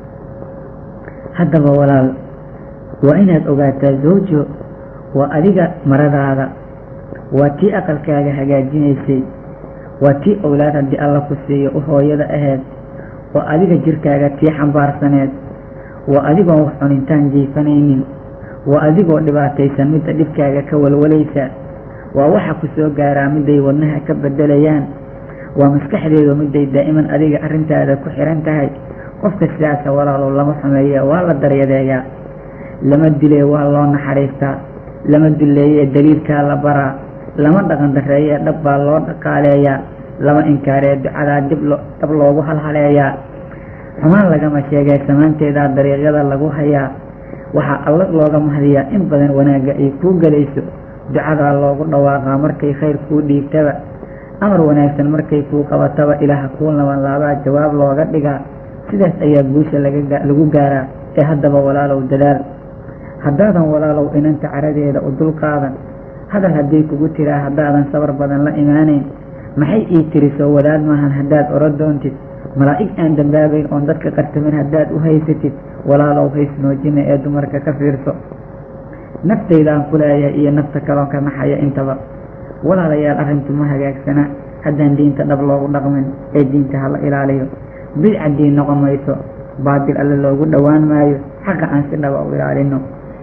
haddaba walaal waa inaad ogaataa zawjo waa adiga maradaada waa tii aqalkaaga hagaajinaysay waa tii owlaad haddii alla ku siiyo u hooyada aheed waa adiga jirkaaga tii xambaarsaneed waa adigoon wax cunintaan jiifanaynin waa adigoo dhibaataysan midda dhibkaaga ka walwalaysa waa waxa ku soo gaaraa midday wadnaha ka bedelayaan waa maskaxdeedu midday daa'iman adiga arrintaada ku xiran tahay qofka sidaasa walaalow lama xumeeya waa la daryadeeyaa lama dilee waa loo naxariistaa lama duleeyee daliilkaa la baraa lama dhaqan dareeyee dhab baa loo dhaqaaleeyaa lama inkaaree ducadaa dib lo dhab loogu halhaleeyaa xumaan lagama sheegay samaanteedaa dariiqyada lagu hayaa waxaa alla looga mahdiyaa in badan wanaagga ay kuu gelayso ducadaa loogu dhawaaqaa markay khayr kuu dhiigtaba amar wanaagsan markay kuu qabataba ilaaha kuu laban laabaa jawaab looga dhigaa sidaas ayaa guusha laga lagu gaaraa ee haddaba walaalow dadaal haddaadan walaalow inanta caradeeda u dul qaadan hadal hadday kugu tiraa haddaadan sabar badan la imaanayn maxay ii tiriso wadaad maahan haddaad oro doontid malaa'ig aan dambaabayn oon dadka qartamin haddaad u haysatid walaalow haysnoojina ee dumarka ka fiirso naftaydaan ku leeyahay iyo nafta kaloon ka naxaya intaba walaalayaal arrintu ma hagaagsana haddaan diinta dhab loogu dhaqmin ee diinta hala ilaaliyo bidca diin noqon mayso baatil alle loogu dhowaan maayo xaqa aan si dhaba u ilaalino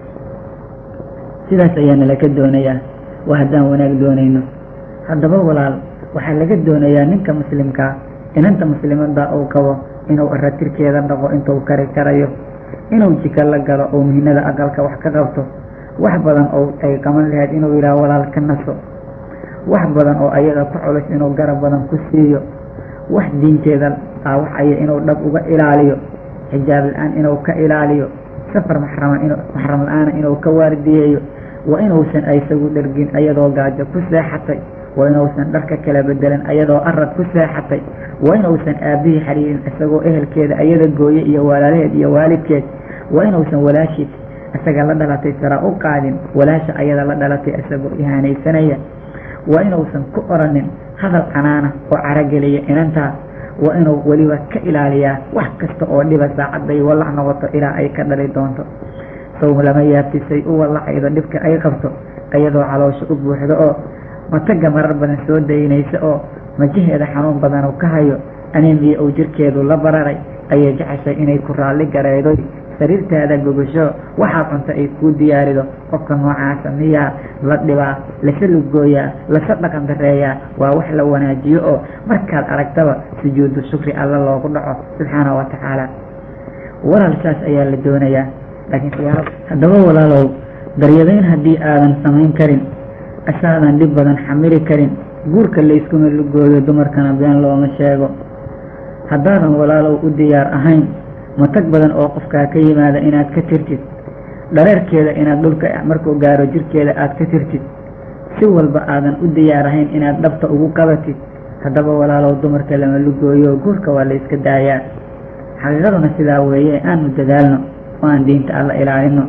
sidaas ayaana laga doonayaa waa haddaan wanaag doonayno haddaba walaal waxaa laga doonayaa ninka muslimkaa inanta muslimada uu qabo inuu aratirkeeda dhaqo intuu kari karayo inuu jika la galo oo muhiimada aqalka wax ka qabto wax badan oo ay qaban lahayd inuu yidhaah walaal ka naso wax badan oo ayaga ku culus inuu garab badan ku siiyo wax diinteeda dhaawacaya inuu dhab uga ilaaliyo xijaab la-aan inuu ka ilaaliyo safar maxrama inuu maxram la-aana inuu ka waardiyeeyo waa inuusan isagu dhergin ayadoo gaajo ku seexatay waa inuusan dharka kala bedelan ayadoo arad ku seexatay waa inuusan aabihii xariirin isagoo ehelkeeda ayada gooye iyo walaalaheed iyo waalidkeed waa inuusan walaashiis isaga la dhalatay sara u qaadin walaasha ayada la dhalatay isagoo ihaanaysanaya waa inuusan ku oranin hadal canaana oo carageliya inantaa waa inuu weliba ka ilaaliyaa wax kasta oo dhiba saacadday wallac noqoto ilaa ay ka dhali doonto sow lama yaabtisay u wallacaydo dhibka ay qabto iyadoo caloosha u buuxdo oo mataga marar badan soo daynaysa oo majaheeda xanuun badan uu ka hayo aneemiya uu jirkeedu la bararay ayay jeceshay inay ku raalli garaydo sariirtaada gogasho waxaad cunto ay kuu diyaarido. qofka noocaasa miyaa la dhibaa, lasa lugooyaa, lasa dhaqan dareeyaa? waa wax la wanaajiyo oo markaad aragtaba sujuudu shukri alla loogu dhaco subxaanahu wa tacaala. walaal saas ayaa la doonayaa. laakiin haddaba walaalow, daryadayn haddii aadan samayn karin, asaadan dhib badan xamili karin, guurka layskuma lugooyo, dumarkana been looma sheego. haddaadan walaalow u diyaar ahayn matag badan oo qofkaa ka yimaada inaad ka tirtid, dhareerkeeda inaad dhulka markuu gaaro jirkeeda aad ka tirtid, si walba aadan u diyaar ahayn inaad dhabta ugu qabatid, haddaba walaalow dumarka lama lugooyo, guurka waa la yska daayaa. xaqiiqaduna sidaa weeye, aanu dadaalno oo aan diinta alla ilaalino.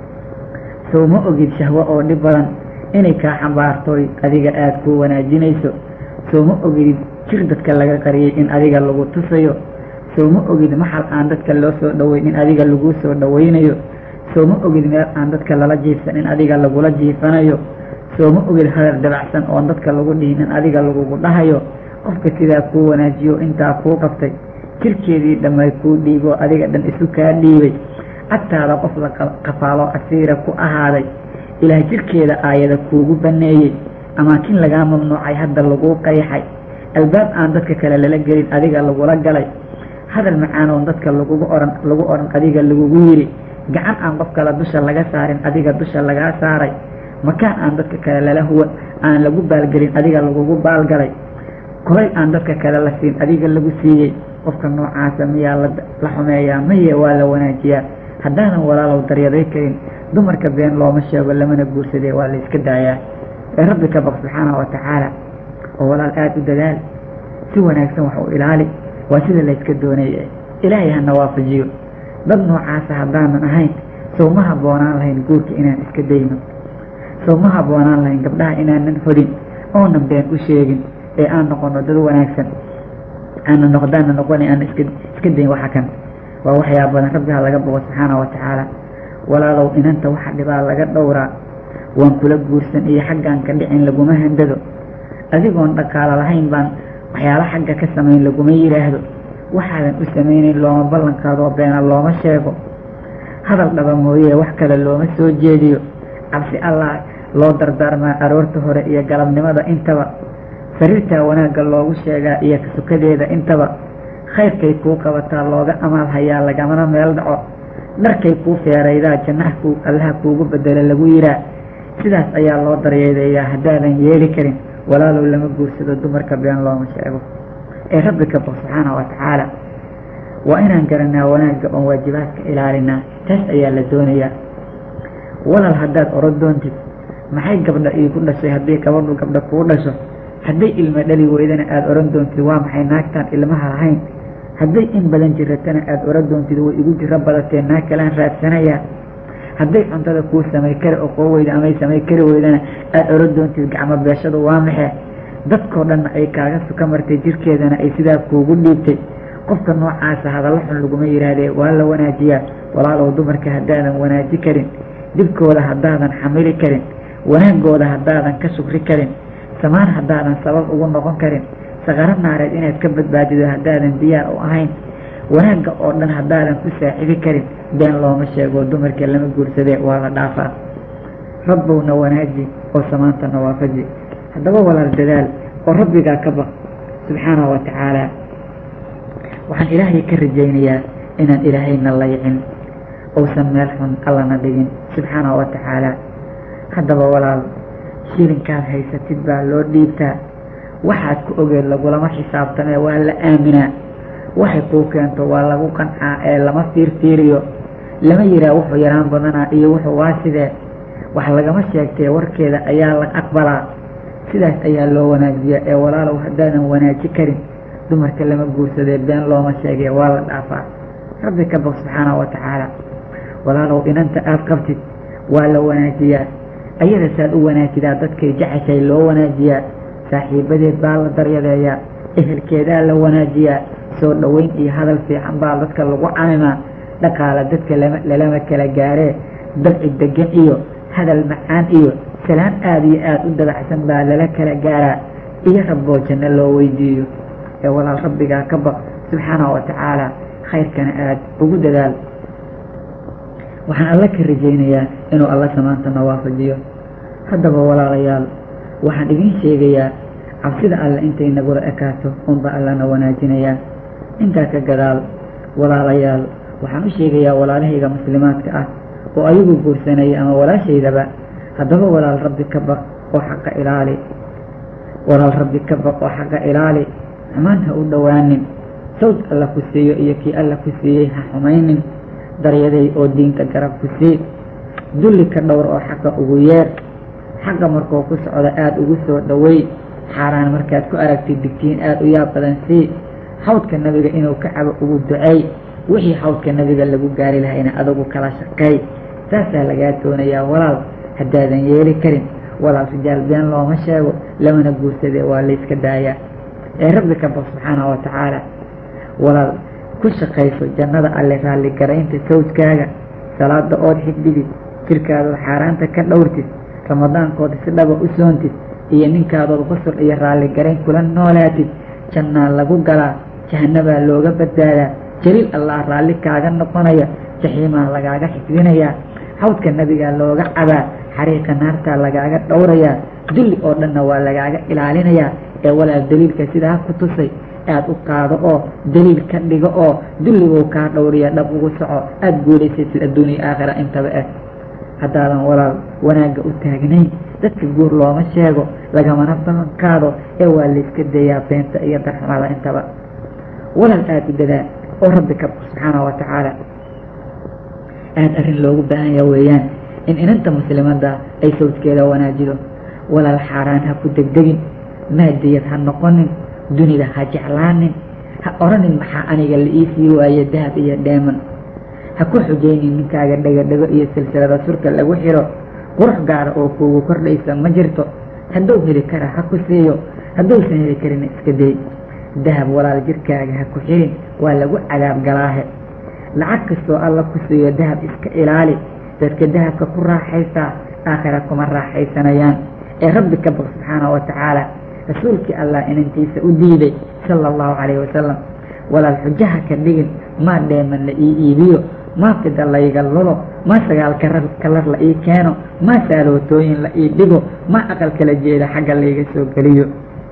sow ma ogid shahwo oo dhib badan inay kaa xambaartoy adiga aada kuu wanaajinayso? sow ma ogid jir dadka laga qariyay in adiga lagu tusayo? sow ma ogid maxal aan dadka loo soo dhaweyn in adiga laguu soo dhawaynayo? sow ma ogid meel aan dadka lala jiifsan in adiga lagula jiifanayo? sow ma ogid hadal dabacsan oon dadka lagu dhihin in adiga lagugu dhahayo? qofka sidaa kuu wanaajiyo intaa kuu qabtay, jirkeedii dhammay kuu dhiibo adiga dhan isu kaa dhiibay, agtaada qof la qafaalo asiira ku ahaaday, ilaah jirkeeda aayada kuugu baneeyey, amaakin lagaa mamnuucay hadda laguu qayxay, albaab aan dadka kale lala gelin adiga lagula galay, hadal macaan oon dadka lagugu ohan lagu odhan adiga lagugu yidhi, gacan aan qof kale dusha laga saarin adiga dusha lagaa saaray, makaan aan dadka kale lala huwa aan lagu baalgelin adiga lagugu baalgalay, kolay aan dadka kale la siin adiga lagu siiyey. qofka noocaasa miyaa la xumeeyaa? maye waa la wanaajiyaa. haddaanan walaalow daryaday karin, dumarka been looma sheego, lamana guursadee, waa la iska daayaa. ee rabbi ka baq subxaanahu wa tacaala, oo walaal aada u dadaal, si wanaagsan wax u ilaali, waa sida layska doonaya. ilaahay hana waafajiyo. dad noocaasa haddaanan ahayn, sow ma habboonaan lahayn guurka inaan iska dayno? sow ma habboonaan lahayn gabdhaha inaanan hodin oonan been u sheegin, ee aan noqono dad wanaagsan, aana noqdaana noqona aan iska iska dayn? waxa kan waa waxyaa badan. rabbiha laga boqo subxaanahu wa tacaala. walaalow inanta waxa dhibaa laga dhowraa, waan kula guursan iyo xaggaan ka dhicin laguma handado, adigoon dhaqaalo lahayn baan waxyaala xagga ka samayn laguma yidhaahdo, waxaadan u samaynayn looma ballankaadoo beena looma sheego, hadal dhaba mooyee wax kale looma soo jeediyo, cabsi allah loo dardaarmaa aroorta hore iyo galabnimada intaba, sariirtaa wanaagga loogu sheegaa iyo kasukadeeda intaba, khayrkay kuu qabataa looga amaal hayaa lagamana meel dhaco, dharkay kuu feeraydaa jannaha kuu allaha kuugu bedela lagu yihaa. sidaas ayaa loo daryeedayaa. haddaadan yeeli karin walaalow lama guursado, dumarka been looma sheego. ee rabbi ka baq subxaanahu wa tacaala. waa inaan garanaa wanaagga oon waajibaadka ilaalinaa, taas ayaa la doonayaa. walaal haddaad orod doontid, maxay gabdha iigu dhashay haddii gabadhu gabdha kuu dhasho? hadday ilma dhali weydana aada oran doontid waa maxay naagtaan ilmaha lahayn? hadday in badan jiratana aada oran doontid way igu jiro badatee naag kalaan raadsanayaa. hadday cuntada kuu samay kari oqoo weyda amay samay kari weydana aada oran doontid gacmo beeshadu waa maxee? dadkoo dhanna ay kaaga suka martay, jirkeedana ay sidaa kuugu dhiibtay. qofka noocaasa hadallo xun laguma yidhaahdee, waa la wanaajiyaa. walaalow dumarka haddaadan wanaaji karin, dhibkooda haddaadan xamili karin, wanaagooda haddaadan ka shukri karin, samaan haddaadan sabab ugu noqon karin, saqaro naareed inaad ka badbaadido haddaadan diyaar u ahayn, wanaagga oo dhan haddaadan ku saaxibi karin, been looma sheego, dumarka lama guursadee, waa la dhaafaa. rabbowna wanaaji oo samaantana waafaji. haddaba walaal dadaal oo rabbigaa ka baq subxaanahu wa tacaala. waxaan ilaahay ka rajaynayaa inaan ilaahayna laycin, uusan meel xun allana dhigin subxaanahu wa tacaala. haddaba walaal, shilinkaad haysatid baa loo dhiibtaa, waxaad ku ogeed lagulama xisaabtamee waa la aaminaa, waxay kuu keento waa lagu qancaa ee lama fiirfiiriyo, lama yihaa wuxuu yaraan badanaa iyo wuxuu waa sidee, wax lagama sheegtee warkeeda ayaa la aqbalaa. sidaas ayaa loo wanaajiyaa. ee walaalow haddaadan wanaaji karin, dumarka lama guursadee, been looma sheegee, waa la dhaafaa. rabbi ka baq subxaanahu wa tacaala. walaalow inanta aada qabtid waa la wanaajiyaa, ayada saad u wanaajidaa dadkay jeceshay loo wanaajiyaa, saaxiibadeed baa la daryadeeyaa, ehelkeedaa la wanaajiyaa, soo dhoweyn iyo hadal fiican baa dadka lagu camimaa, dhaqaala dadka lalama kala gaaree, dabci degan iyo hadal macaan iyo salaan aada iyo aada u dabacsan baa lala kala gaaraa, iyo rabboo janno loo weydiiyo. ولا ربك كبر سبحانه وتعالى خير كان آد وجود ذال وحن الله كرجينيا إنه الله سمانت نوافجيه هذا ولا ريال وحن إذن شيء عبسد الله أنت إن نقول أكاته أنبأ الله نوناجينيا أنت كجلال ولا ريال وحن شيء ولا له مسلمات كأه وأيوب بورسنيا أما ولا شيء ذا هذا ولا الرب كبر وحق إلالي ولا الرب كبر وحق إلالي أمانها أدوان صوت الله كسيه إيكي الله كسيه حمين دريدي أو دين تجرب كسيه دلك الدور أو حق أغير حق مركو كسر آد أغسر دوي حاران مركات كأرك الدكتين آد ويا بدنسي حوت كالنبي إنه كعب أبو الدعاء وحي حوت كالنبي اللي بقاري لها إن أدبو كلا شقي تاسع لقاتون يا ولال هدادا يلي كريم ولا رجال بين الله مشاو لما نقول سيدي والليس كدايا يا ربك سبحانه وتعالى ولا كل شقيس جنة اللي رالي كريم تسوج كاغا صلاة دعوة حديدي تلك الحاران تكدورتي رمضان قد سلبا أسونتي هي من كادو القصر هي رالي كريم كلن نولاتي جنة لغو قلا جهنبا لوغا بدايا جليل الله رالي كاغا نقنايا جحيما لغاغا حفظينيا حوضك النبي قال لوغا عبا حريق نارتا لغاغا دوريا دلي أوردنا ولغاغا إلالينيا ee walaal daliilka sidaa ku tusay aad u qaado oo daliil ka dhigo oo dulligu ka dhowriya dhab ugu soco aad guuleysay adduunyo aakhira intaba ah hadaadan walaal wanaaga u taagnayn dadka guur looma sheego lagamana balan qaado ee waa la iska dayaa beenta iyo darxumada intaba walaal aad u dadaa oo rabbika subxaanahu wa tacaala aad arrin loogu baahan yahay weeyaan in inanta muslimada ay sawdkeeda wanaajido walaal xaaraan ha ku degdegin maadiyad ha noqonin dunida ha jeclaanin ha oranin maxaa aniga la ii sii waaye dahab iyo dheeman ha ku xujaynin ninkaaga dhagadhago iyo silsilada surka lagu xiro qurux gaara oo kuugu kordhaysa ma jirto hadduu heli kara ha ku siiyo hadduusan heli karin iska day dahab walaal jirkaaga ha ku xirin waa lagu cadaab galaahe lacag kastoo alla ku siiyo dahab iska ilaali dadka dahabka ku raaxaysaa aakhira kuma raaxaysanayaan ee rabbi ka baq subxaanahu wa tacaala rasuulkii allah inantiisa u diiday sala allahu calayhi wasalam walaal xujaha ka dhigin maa dheeman la ii iibiyo maa fida layga lulo maa sagaal karar kalar la ii keeno maa saalootooyin la ii dhigo maa aqal kala jeeda xagga layga soo geliyo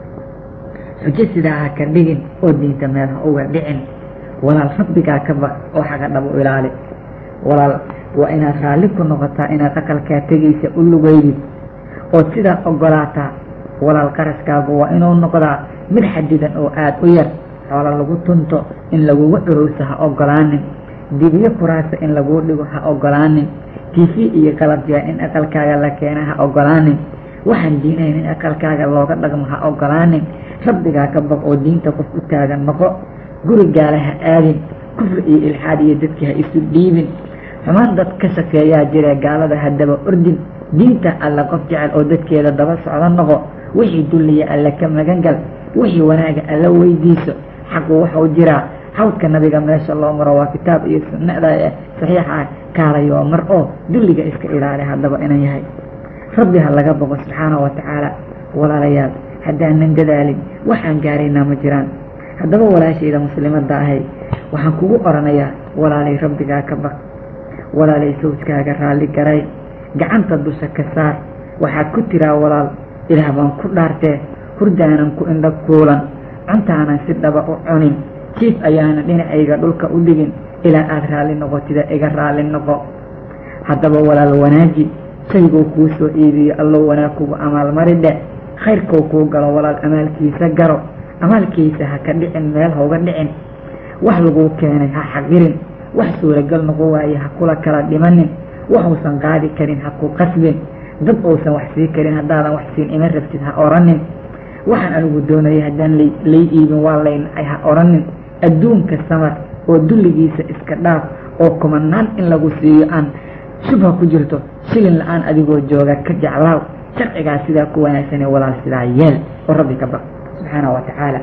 xujo sidaa ha ka dhigin oo diinta meel ha uga dhicin walaal rabbigaa ka baq oo xaga dhab u ilaali walaal waa inaad raalli ku noqotaa inaad aqalkaa tegaysa u lugeydid ood sidaa ogolaataa walaal qarashkaagu waa inuu noqdaa mid xadidan oo aad u yar xoola lagu tunto in lagugu curursa ha ogolaanin dibiyo kuraasa in laguu dhigo ha ogolaanin tv iyo qalabjaa in aqalkaaga la keena ha ogolaanin waxaan diinayn in aqalkaaga looga dhaqmo ha ogolaanin rabbigaa ka baq oo diinta qof u taagan noqo gurigaala ha aadin kufri iyo ilxaad iyo dadkii ha isu dhiibin xumaan dad ka shaqeeyaa jira gaalada haddaba ordin diinta alla qof jecel oo dadkeeda daba socdo noqo wixii dulliya alla ka magangal wixii wanaaga alla weydiiso xaqu waxuu jiraa xawdka nabiga meesha loo maro waa kitaab iyo sunnada ee saxiixa ah kaalayoo mar oo dulliga iska ilaali haddaba inan yahay rabbi ha laga boqo subxaanahu wa tacaala walaalayaal haddaanan dadaalin waxaan gaaraynaa ma jiraan haddaba walaashayda muslimadda ahay waxaan kugu oranayaa walaalay rabbigaa ka baq walaalay sawjkaaga raalli garay gacanta dusha ka saar waxaad ku tiraa walaal ilaah baan ku dhaartee hurdaanan ku indha kuulan cuntaanan si dhaba u cunin jiif ayaana dhinacayga dhulka u dhigin ilaa aad raalli noqotida iga raalli noqo haddaba walaal wanaaji shayguu kuu soo iibiyo allow wanaag kugu amaalmaridhe khayrkou kuu galo walaal amaalkiisa garo amaalkiisa ha ka dhicin meel hauga dhicin wax laguu keenay ha xaqirin wax suuragal noqo waaye ha kula kala dhimanin waxuusan qaadi karin ha ku qasbin dad uusan wax sii karin haddaadan wax siin ima rabtid ha oranin waxaan anigu doonayay haddaan lay iibin waa laynacay ha oranin adduunka samar oo dulligiisa iska dhaaf oo kumanaan in lagu siiyo aan shubha ku jirto shilin la-aan adigoo jooga ka jeclaaw sharcigaa sidaa ku wanaagsane walaal sidaa yeel oo rabbi ka baq subxaanahu wa tacaala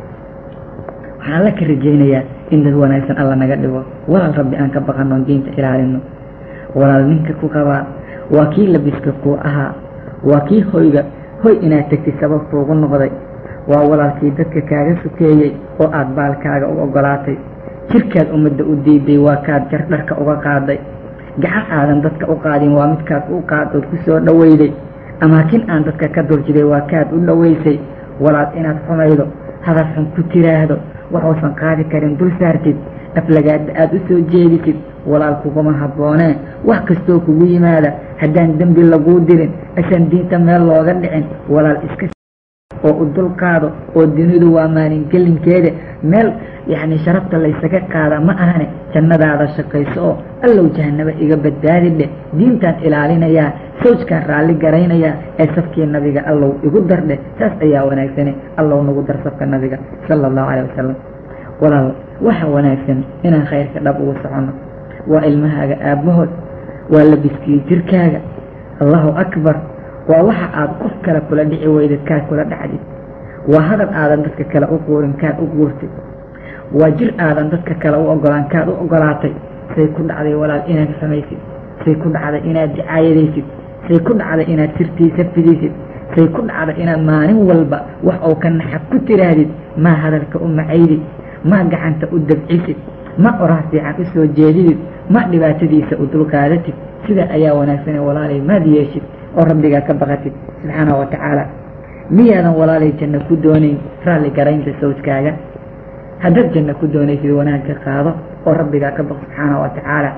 waxaan alla ka rajaynayaa in dad wanaagsan alla naga dhigo walaal rabbi aan ka baqano diinta ilaalino walaal ninka ku qabaa waa kii labiska kuu ahaa waa kii hoyga hoy inaad tegtay sabab kuugu noqday waa walaalkii dadka kaaga sukeeyey oo aad baalkaaga u ogolaatay jirkaad ummadda u diiday waa kaad jar dharka uga qaaday gacan aadan dadka u qaadin waa midkaad u qaadood ku soo dhoweyday amaakin aan dadka ka durjiday waa kaad u dhoweysay walaal inaad xumaydo hadal xun ku tiraahdo waxuusan qaadi karin dul saartid aflagaada aad u soo jeedisid walaal kuguma habboonee wax kastoo kugu yimaada haddaan dembi laguu dirin asaan diinta meel looga dhicin walaal iska oo u dulqaado oo dunidu waa maalin gelinkeeda meel yacni sharafta laysaga qaada ma ahane jannadaada shaqayso oo allow jahannaba iga badbaadi dheh diintaan ilaalinayaa sawjkaan raalli garaynayaa ee safkii nabiga allow igu dardhe saas ayaa wanaagsane allow nagu dar safka nabiga sala allahu caleyh wasalam walaal waxa wanaagsan inaan khayrka dhab ugu soconno waa ilmahaaga aabbahood waa labiskii jirkaaga allahu akbar waa waxa aad qof kale kula dhici weydid kaad kula dhacdid waa hadal aadan dadka kale u quurin kaad u guurtid waa jir aadan dadka kale u ogolaan kaad u ogolaatay say ku dhacday walaal inaad samaysid say ku dhacday inaad dicaayadaysid say ku dhacday inaad sirtiisa fidisid say ku dhacday inaad maalin walba wax oo ka naxab ku tiraahdid maa hadalka u macaydid ma gacanta u dabcisid ma oraah fiican u soo jeedidid ma dhibaatadiisa u dulqaadatid sidaa ayaa wanaagsane walaalay maad yeeshid oo rabbigaa ka baqatid subxaanahu wa tacaala miyaadan walaalay janno ku doonayn raalli garaynta sawjkaaga haddaad janno ku doonaysid wanaagka qaado oo rabbigaa ka baq subxaanahu wa tacaala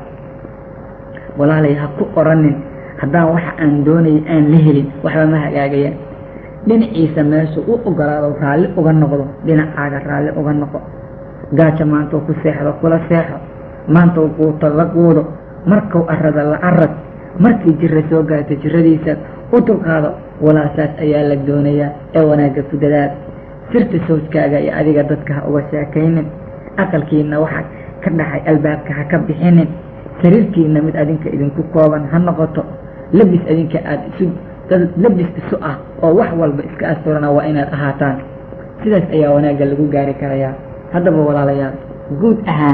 walaalay ha ku oranin haddaan waxa aan doonayay aan la helin waxba ma hagaagayaan dhinaciisa meeshu u ogolaado raalli uga noqdo dhinacaaga raalli uga noqo gaajo maantau ku seexdo kula seexo maantau quuto la quudo markuu arada la arag markii jira soo gaarta jiradiisa u dulqaado walaasaas ayaa la doonayaa ee wanaagga ku dadaal sirta sawjkaaga iyo adiga dadka ha uga sheekaynin aqalkiina waxa ka dhaxay albaabka ha ka bixinin sariirkiina mid adinka idinku kooban ha noqoto labis adinka aada isu labis isu ah oo wax walba iska asturana waa inaad ahaataan sidaas ayaa wanaagga lagu gaari karayaa haddaba walaalayaal guud ahaan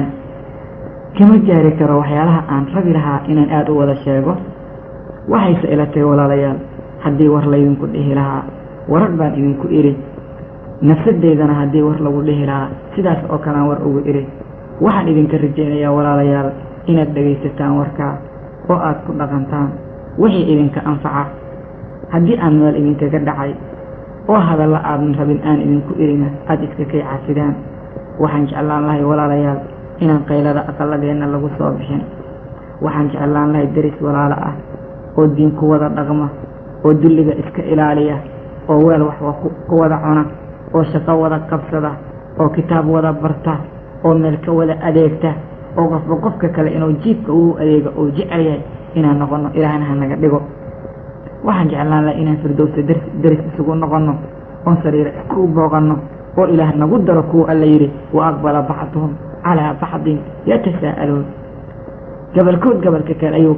kama gaari karo waxyaalaha aan rabi lahaa inaan aada u wada sheego waxayse ila tahay walaalayaal haddii war laydinku dhihi lahaa warar baan idinku iri nafsadeydana haddii war lagu dhihi lahaa sidaas oo kalean war ugu iri waxaan idinka rajaynayaa walaalayaal inaad dhegaysataan warkaa oo aad ku dhaqantaan wixii idinka anfaca haddii aan meel idinkaga dhacay oo hadalla aadan rabin aan idinku irina aada iska kay casidaan waxaan jeclaan lahay walaalayaal inaan qaylada aqaladeenna lagu soo bixin waxaan jeclaan lahay deris walaalo ah oo diin ku wada dhaqma oo dulliga iska ilaaliya oo weel waxba ku wada cuna oo shaqo wada qabsada oo kitaab wada barta oo meel ka wada adeegta oo qofba qofka kale inuu jiibka uu adeego oo jecel yahay inaan noqono ilaahna ha naga dhigo waxaan jeclaan lahay inaan firdowsa deris isugu noqono oon sariira isku booqanno oo ilaah nagu daro kuwa alla yidhi wa aqbala bacduhum calaa bacdin yatasaa'aluun gabalkood gabalka kale ayuu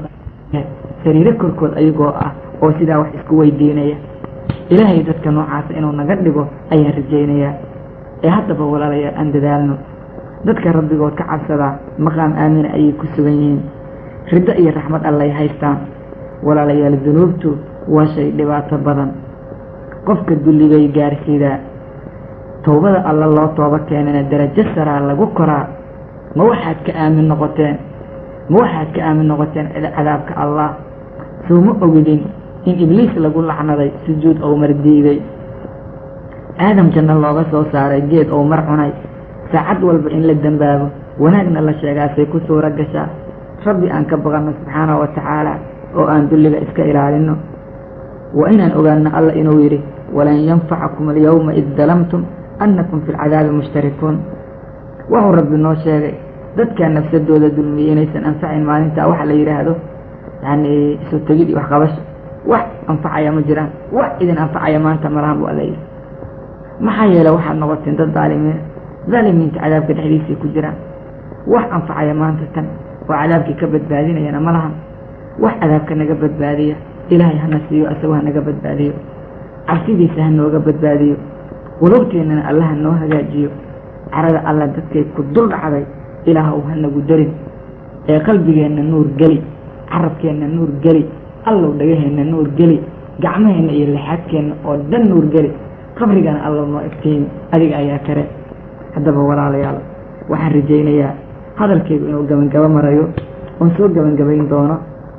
sariiro korkood ayagoo ah oo sidaa wax isku weydiinaya ilaahay dadka noocaasa inuu naga dhigo ayaan rajaynayaa ee haddaba walaalayaal aan dadaalno dadka rabbigood ka cabsadaa maqaam aamina ayay ku sugan yihiin riddo iyo raxmad allay haystaan walaalayaal dunuubtu waa shay dhibaato badan qofka dulligay gaarsiidaa towbada alla loo tooba keenana darajo saraa lagu koraa ma waxaad ka aamin noqoteen ma waxaad ka aamin noqoteen cadaabka allah soo ma ogidin in ibliis lagu lacnaday sujuud ou mar diiday aadam janno looga soo saaray geed ou mar cunay saacad walba in la dembaabo wanaagna la sheegaasay ku suuro gashaa rabbi aan ka baqanno subxaanahu wa tacaala oo aan dulliga iska ilaalinno waa inaan ogaano alla inuu yidhi walan yanfacakum alyawma id dalamtum annakum fi lcadaabi mushtarikuun wuxuu rabbi noo sheegay dadkaa nafsadooda dulmiyey inaysan anfacin maalintaa waxa la yidhaahdo yani isu tegid iyo waxqabasho wax anfacaya ma jiraan wax idin anfacaya maanta malahan bu alla yidhi maxaa yeele waxaad noqoteen dad daalimiin daalimiinta cadaabka dhexdiisay ku jiraan wax anfacaya maanta tan oo cadaabkii ka badbaadinayana ma lahan wax cadaabka naga badbaadiya ilaahay hana siiyo asagoo hanaga badbaadiyo cabsidiisa ha nooga badbaadiyo qulubteennana allaha noo hagaajiyo carada alla dadkay ku dul dhacday ilaahw hanagu darin ee qalbigeenna nuur geli carabkeenna nuur geli allow dhagaheenna nuur geli gacmaheenna iyo lixaadkeenna oo dhan nuur geli qabrigana alla noo iftiin adiga ayaa kare haddaba walaalayaal waxaan rajaynayaa hadalkaygu inuu gabangabo marayo oon soo gabangabayn doono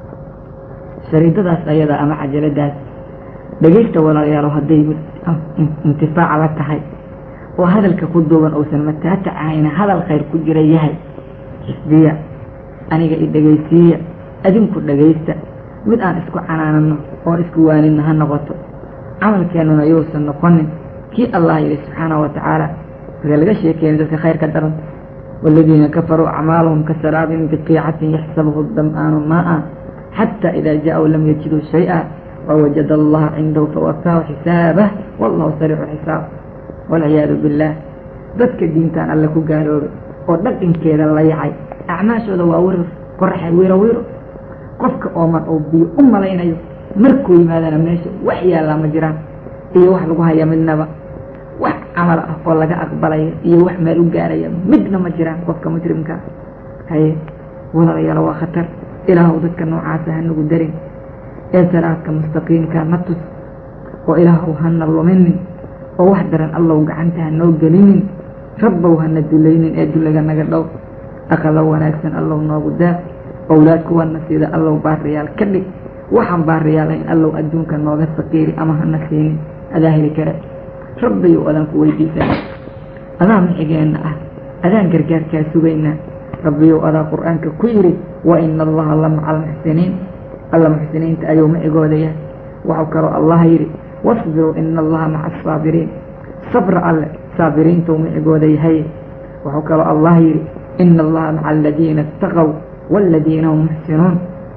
shariidadaas ayada ama cajaladaas dhegaysta walaalayaal hadday intifaaca la tahay oo hadalka ku duuban uusan mataatac ahayna hadal khayr ku jira yahay xisbiya aniga i dhegaysiiya adinku dhegaysta mid aan isku canaanano oon isku waaninna ha noqoto camalkeennuna yousan noqonin kii allah yidhi subxaanahu watacaala marka laga sheekeeyay dadka khayrka daran والذين كفروا أعمالهم كسراب بقيعة يحسبه الظمآن ماء حتى إذا جاءوا لم يجدوا شيئا ووجد الله عنده فوفاه حسابه والله سريع الحساب والعياذ بالله dadka diintaan alla ku gaaloobay oo dhaqankeeda la yacay acmaashooda waa wirir qoraxay wiiro wiiro qofka ooman oo biyo u malaynayo markuu yimaadana meesha wax yaallaa ma jiraan iyo wax lagu haya midnaba wax camal ah oo laga aqbalayo iyo wax meel u gaaraya midna ma jiraan qofka mujrimka haye walaalayaal waa khatar ilaahu dadka noocaasa hanagu darin ee siraadka mustaqiimka natus oo ilaahu hana luminin oo wax daran allow gacanta hanoo gelinin rabbow hana dulaynin ee dulaga naga dhow aqalo wanaagsan allow noogu daa awlaad kuwana sida allow baariyaal ka dhig waxaan baariyaal in allow adduunka nooga faqiiri ama hana siinin adaa heli kare rabbiyow adaan ku weydiisanaa adaa micigeena ah adaan gargaarkaa sugaynaa rabbiyow adaa qur-aanka ku yidhi wa ina allaha la maca almuxsiniin alla muxsiniinta ayuu micigoodaya waxau kaloo allah yidhi wasbiruu ina allaha maca asaabiriin sabra alle saabiriintuu micigooda yahay waxuu kaloo allah yidhi ina allaha maca aladiina istaqow waaladiina hum muxsinuun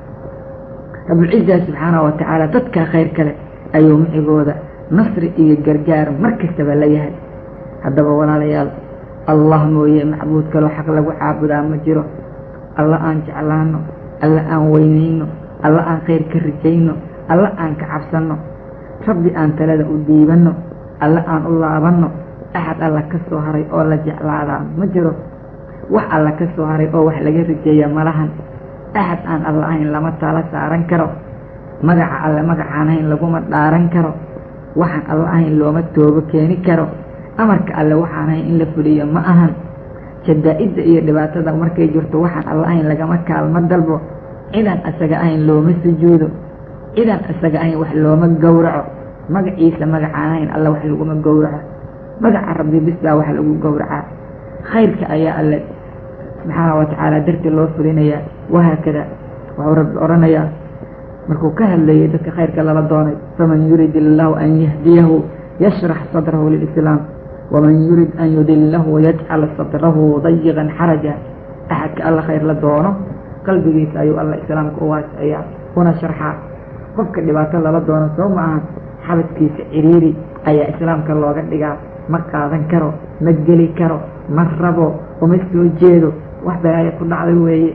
rabulciza subxaanahu watacaala dadkaa khayr kale ayuu micigooda nasri iyo gargaar mar kastaba la yahay haddaba walaalayaal allah mooye macbuud kaloo xaq lagu caabudaa ma jiro alla aan jeclaano alla aan weynayno alla aan khayr ka rijayno alla aan ka cabsanno rabbi aan talada u dhiibanno alla aan u laabanno axad alla ka soo haray oo la jeclaadaa ma jiro wax alla ka soo haray oo wax laga rijeeya malahan axad aan alla ahayn lama taala saaran karo magaca alle magacaan ahayn laguma dhaaran karo waxaan alla ahayn looma toobo keeni karo amarka alle waxaan ahayn in la fuliyo ma ahan jadaa-idda iyo dhibaatada markay jirto waxaan alla ahayn lagama kaalmo dalbo cidaan isaga ahayn looma sujuudo cidaan isaga ahayn wax looma gowraco magaciisa magacaan ahayn alla wax laguma gowraco magaca rabbi bisbaa wax lagu gowracaa khayrka ayaa alle subxaana watacaala darti loo fulinayaa wahaakada waxuu rabbi odhanayaa markuu ka hadlayay dadka khayrka lala doonay faman yurid illaahu an yahdiyahu yashrax sadrahu lilislaam waman yurid an yudilahu yajcal sadrahu dayiqan xaraja axadka alla khayr la doono qalbigiisa ayuu alla islaamka u waasiciyaa una sharxaa qofka dhibaato lala doono soo ma ahan xabadkiisa ciriiri ayaa islaamka looga dhigaa ma qaadan karo ma geli karo ma rabo uma soo jeedo wax balaaya ku dhacday weeye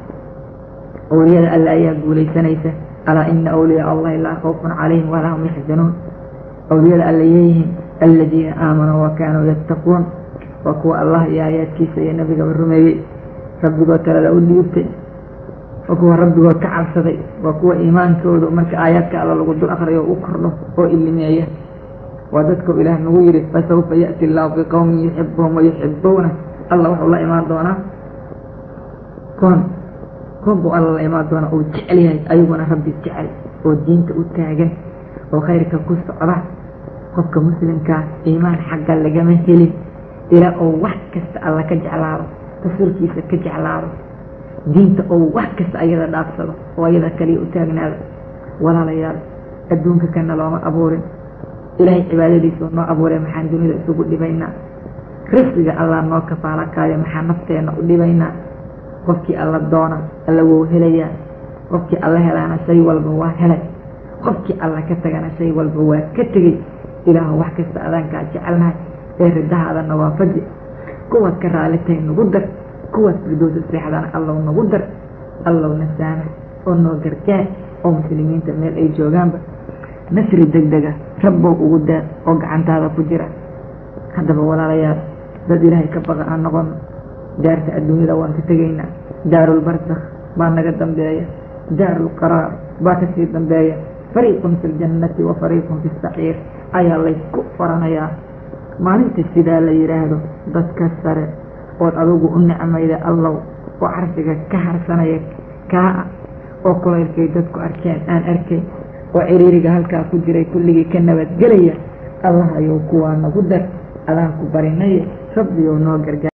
awliyada alla ayaa guulaysanaysa alaa ina awliyaa allahi laa khawfun calayhim walaa hum yaxzanuun awliyada alla yeeyihiin aladiina aamanuu wa kaanuu yattaquun waa kuwa allah iyo aayaadkiisa iyo nabigaba rumeeyey rabbigood talada u dhiibtay waa kuwa rabbigood ka cabsaday waa kuwa iimaankoodu marka aayaadka alla lagu dul akriyo u kordho oo ilimeeya waa dadku ilaah nagu yidhi fasawfa ya'ti illaahu biqowmin yuxibuhum wayuxibuuna alla wuxuu la imaan doonaa koon koon buu alla la imaan doonaa uu jecel yahay ayaguna rabbi jecel oo diinta u taagan oo khayrka ku socda qofka muslimkaa iimaan xagga lagama helin ilaa oo wax kasta alla ka jeclaado rasuulkiisa ka jeclaado diinta oo wax kasta ayada dhaafsado oo ayada kaliya u taagnaado walaalayaal adduunka kana looma abuurin ilaahay cibaadadiisuu noo abuuray maxaan dunida isugu dhibaynaa risqiga allah noo kafaalakaayo maxaa nafteenna u dhibaynaa qofkii alla doona alla wou helayaa qofkii alla helaana shay walba waa helay qofkii alla ka tagana shay walba waa ka tegey ilaahu wax kasta adaankaa jecelnahay ee ridahaadana waa faji kuwaad ka raalitay nagu dar kuwaad firdowsa seexdana allow nagu dar allowna saama oo noo gargaar oo muslimiinta meel ay joogaanba nasri deg dega rabbow ugu daa oo gacantaada ku jira haddaba walaalayaal dad ilaahay ka baqa aan noqono daarta adduunyada waan ka tegaynaa daarulbarsakh baa naga dambeeya daarulqaraar baa kasii dambeeya فريق في الجنة وفريق في السعير أي الله يكفرنا يا ما ننت السيدة اللي يراهدو ضدك السر وأدوغو النعمة إذا الله وعرفك كهر سنيك كاء وكل الكي ضدك أركان آن أركي وعريرك هلكا كجري كله كنبت قليا الله يوكوانا قدر الله كبريني ربي ونوغر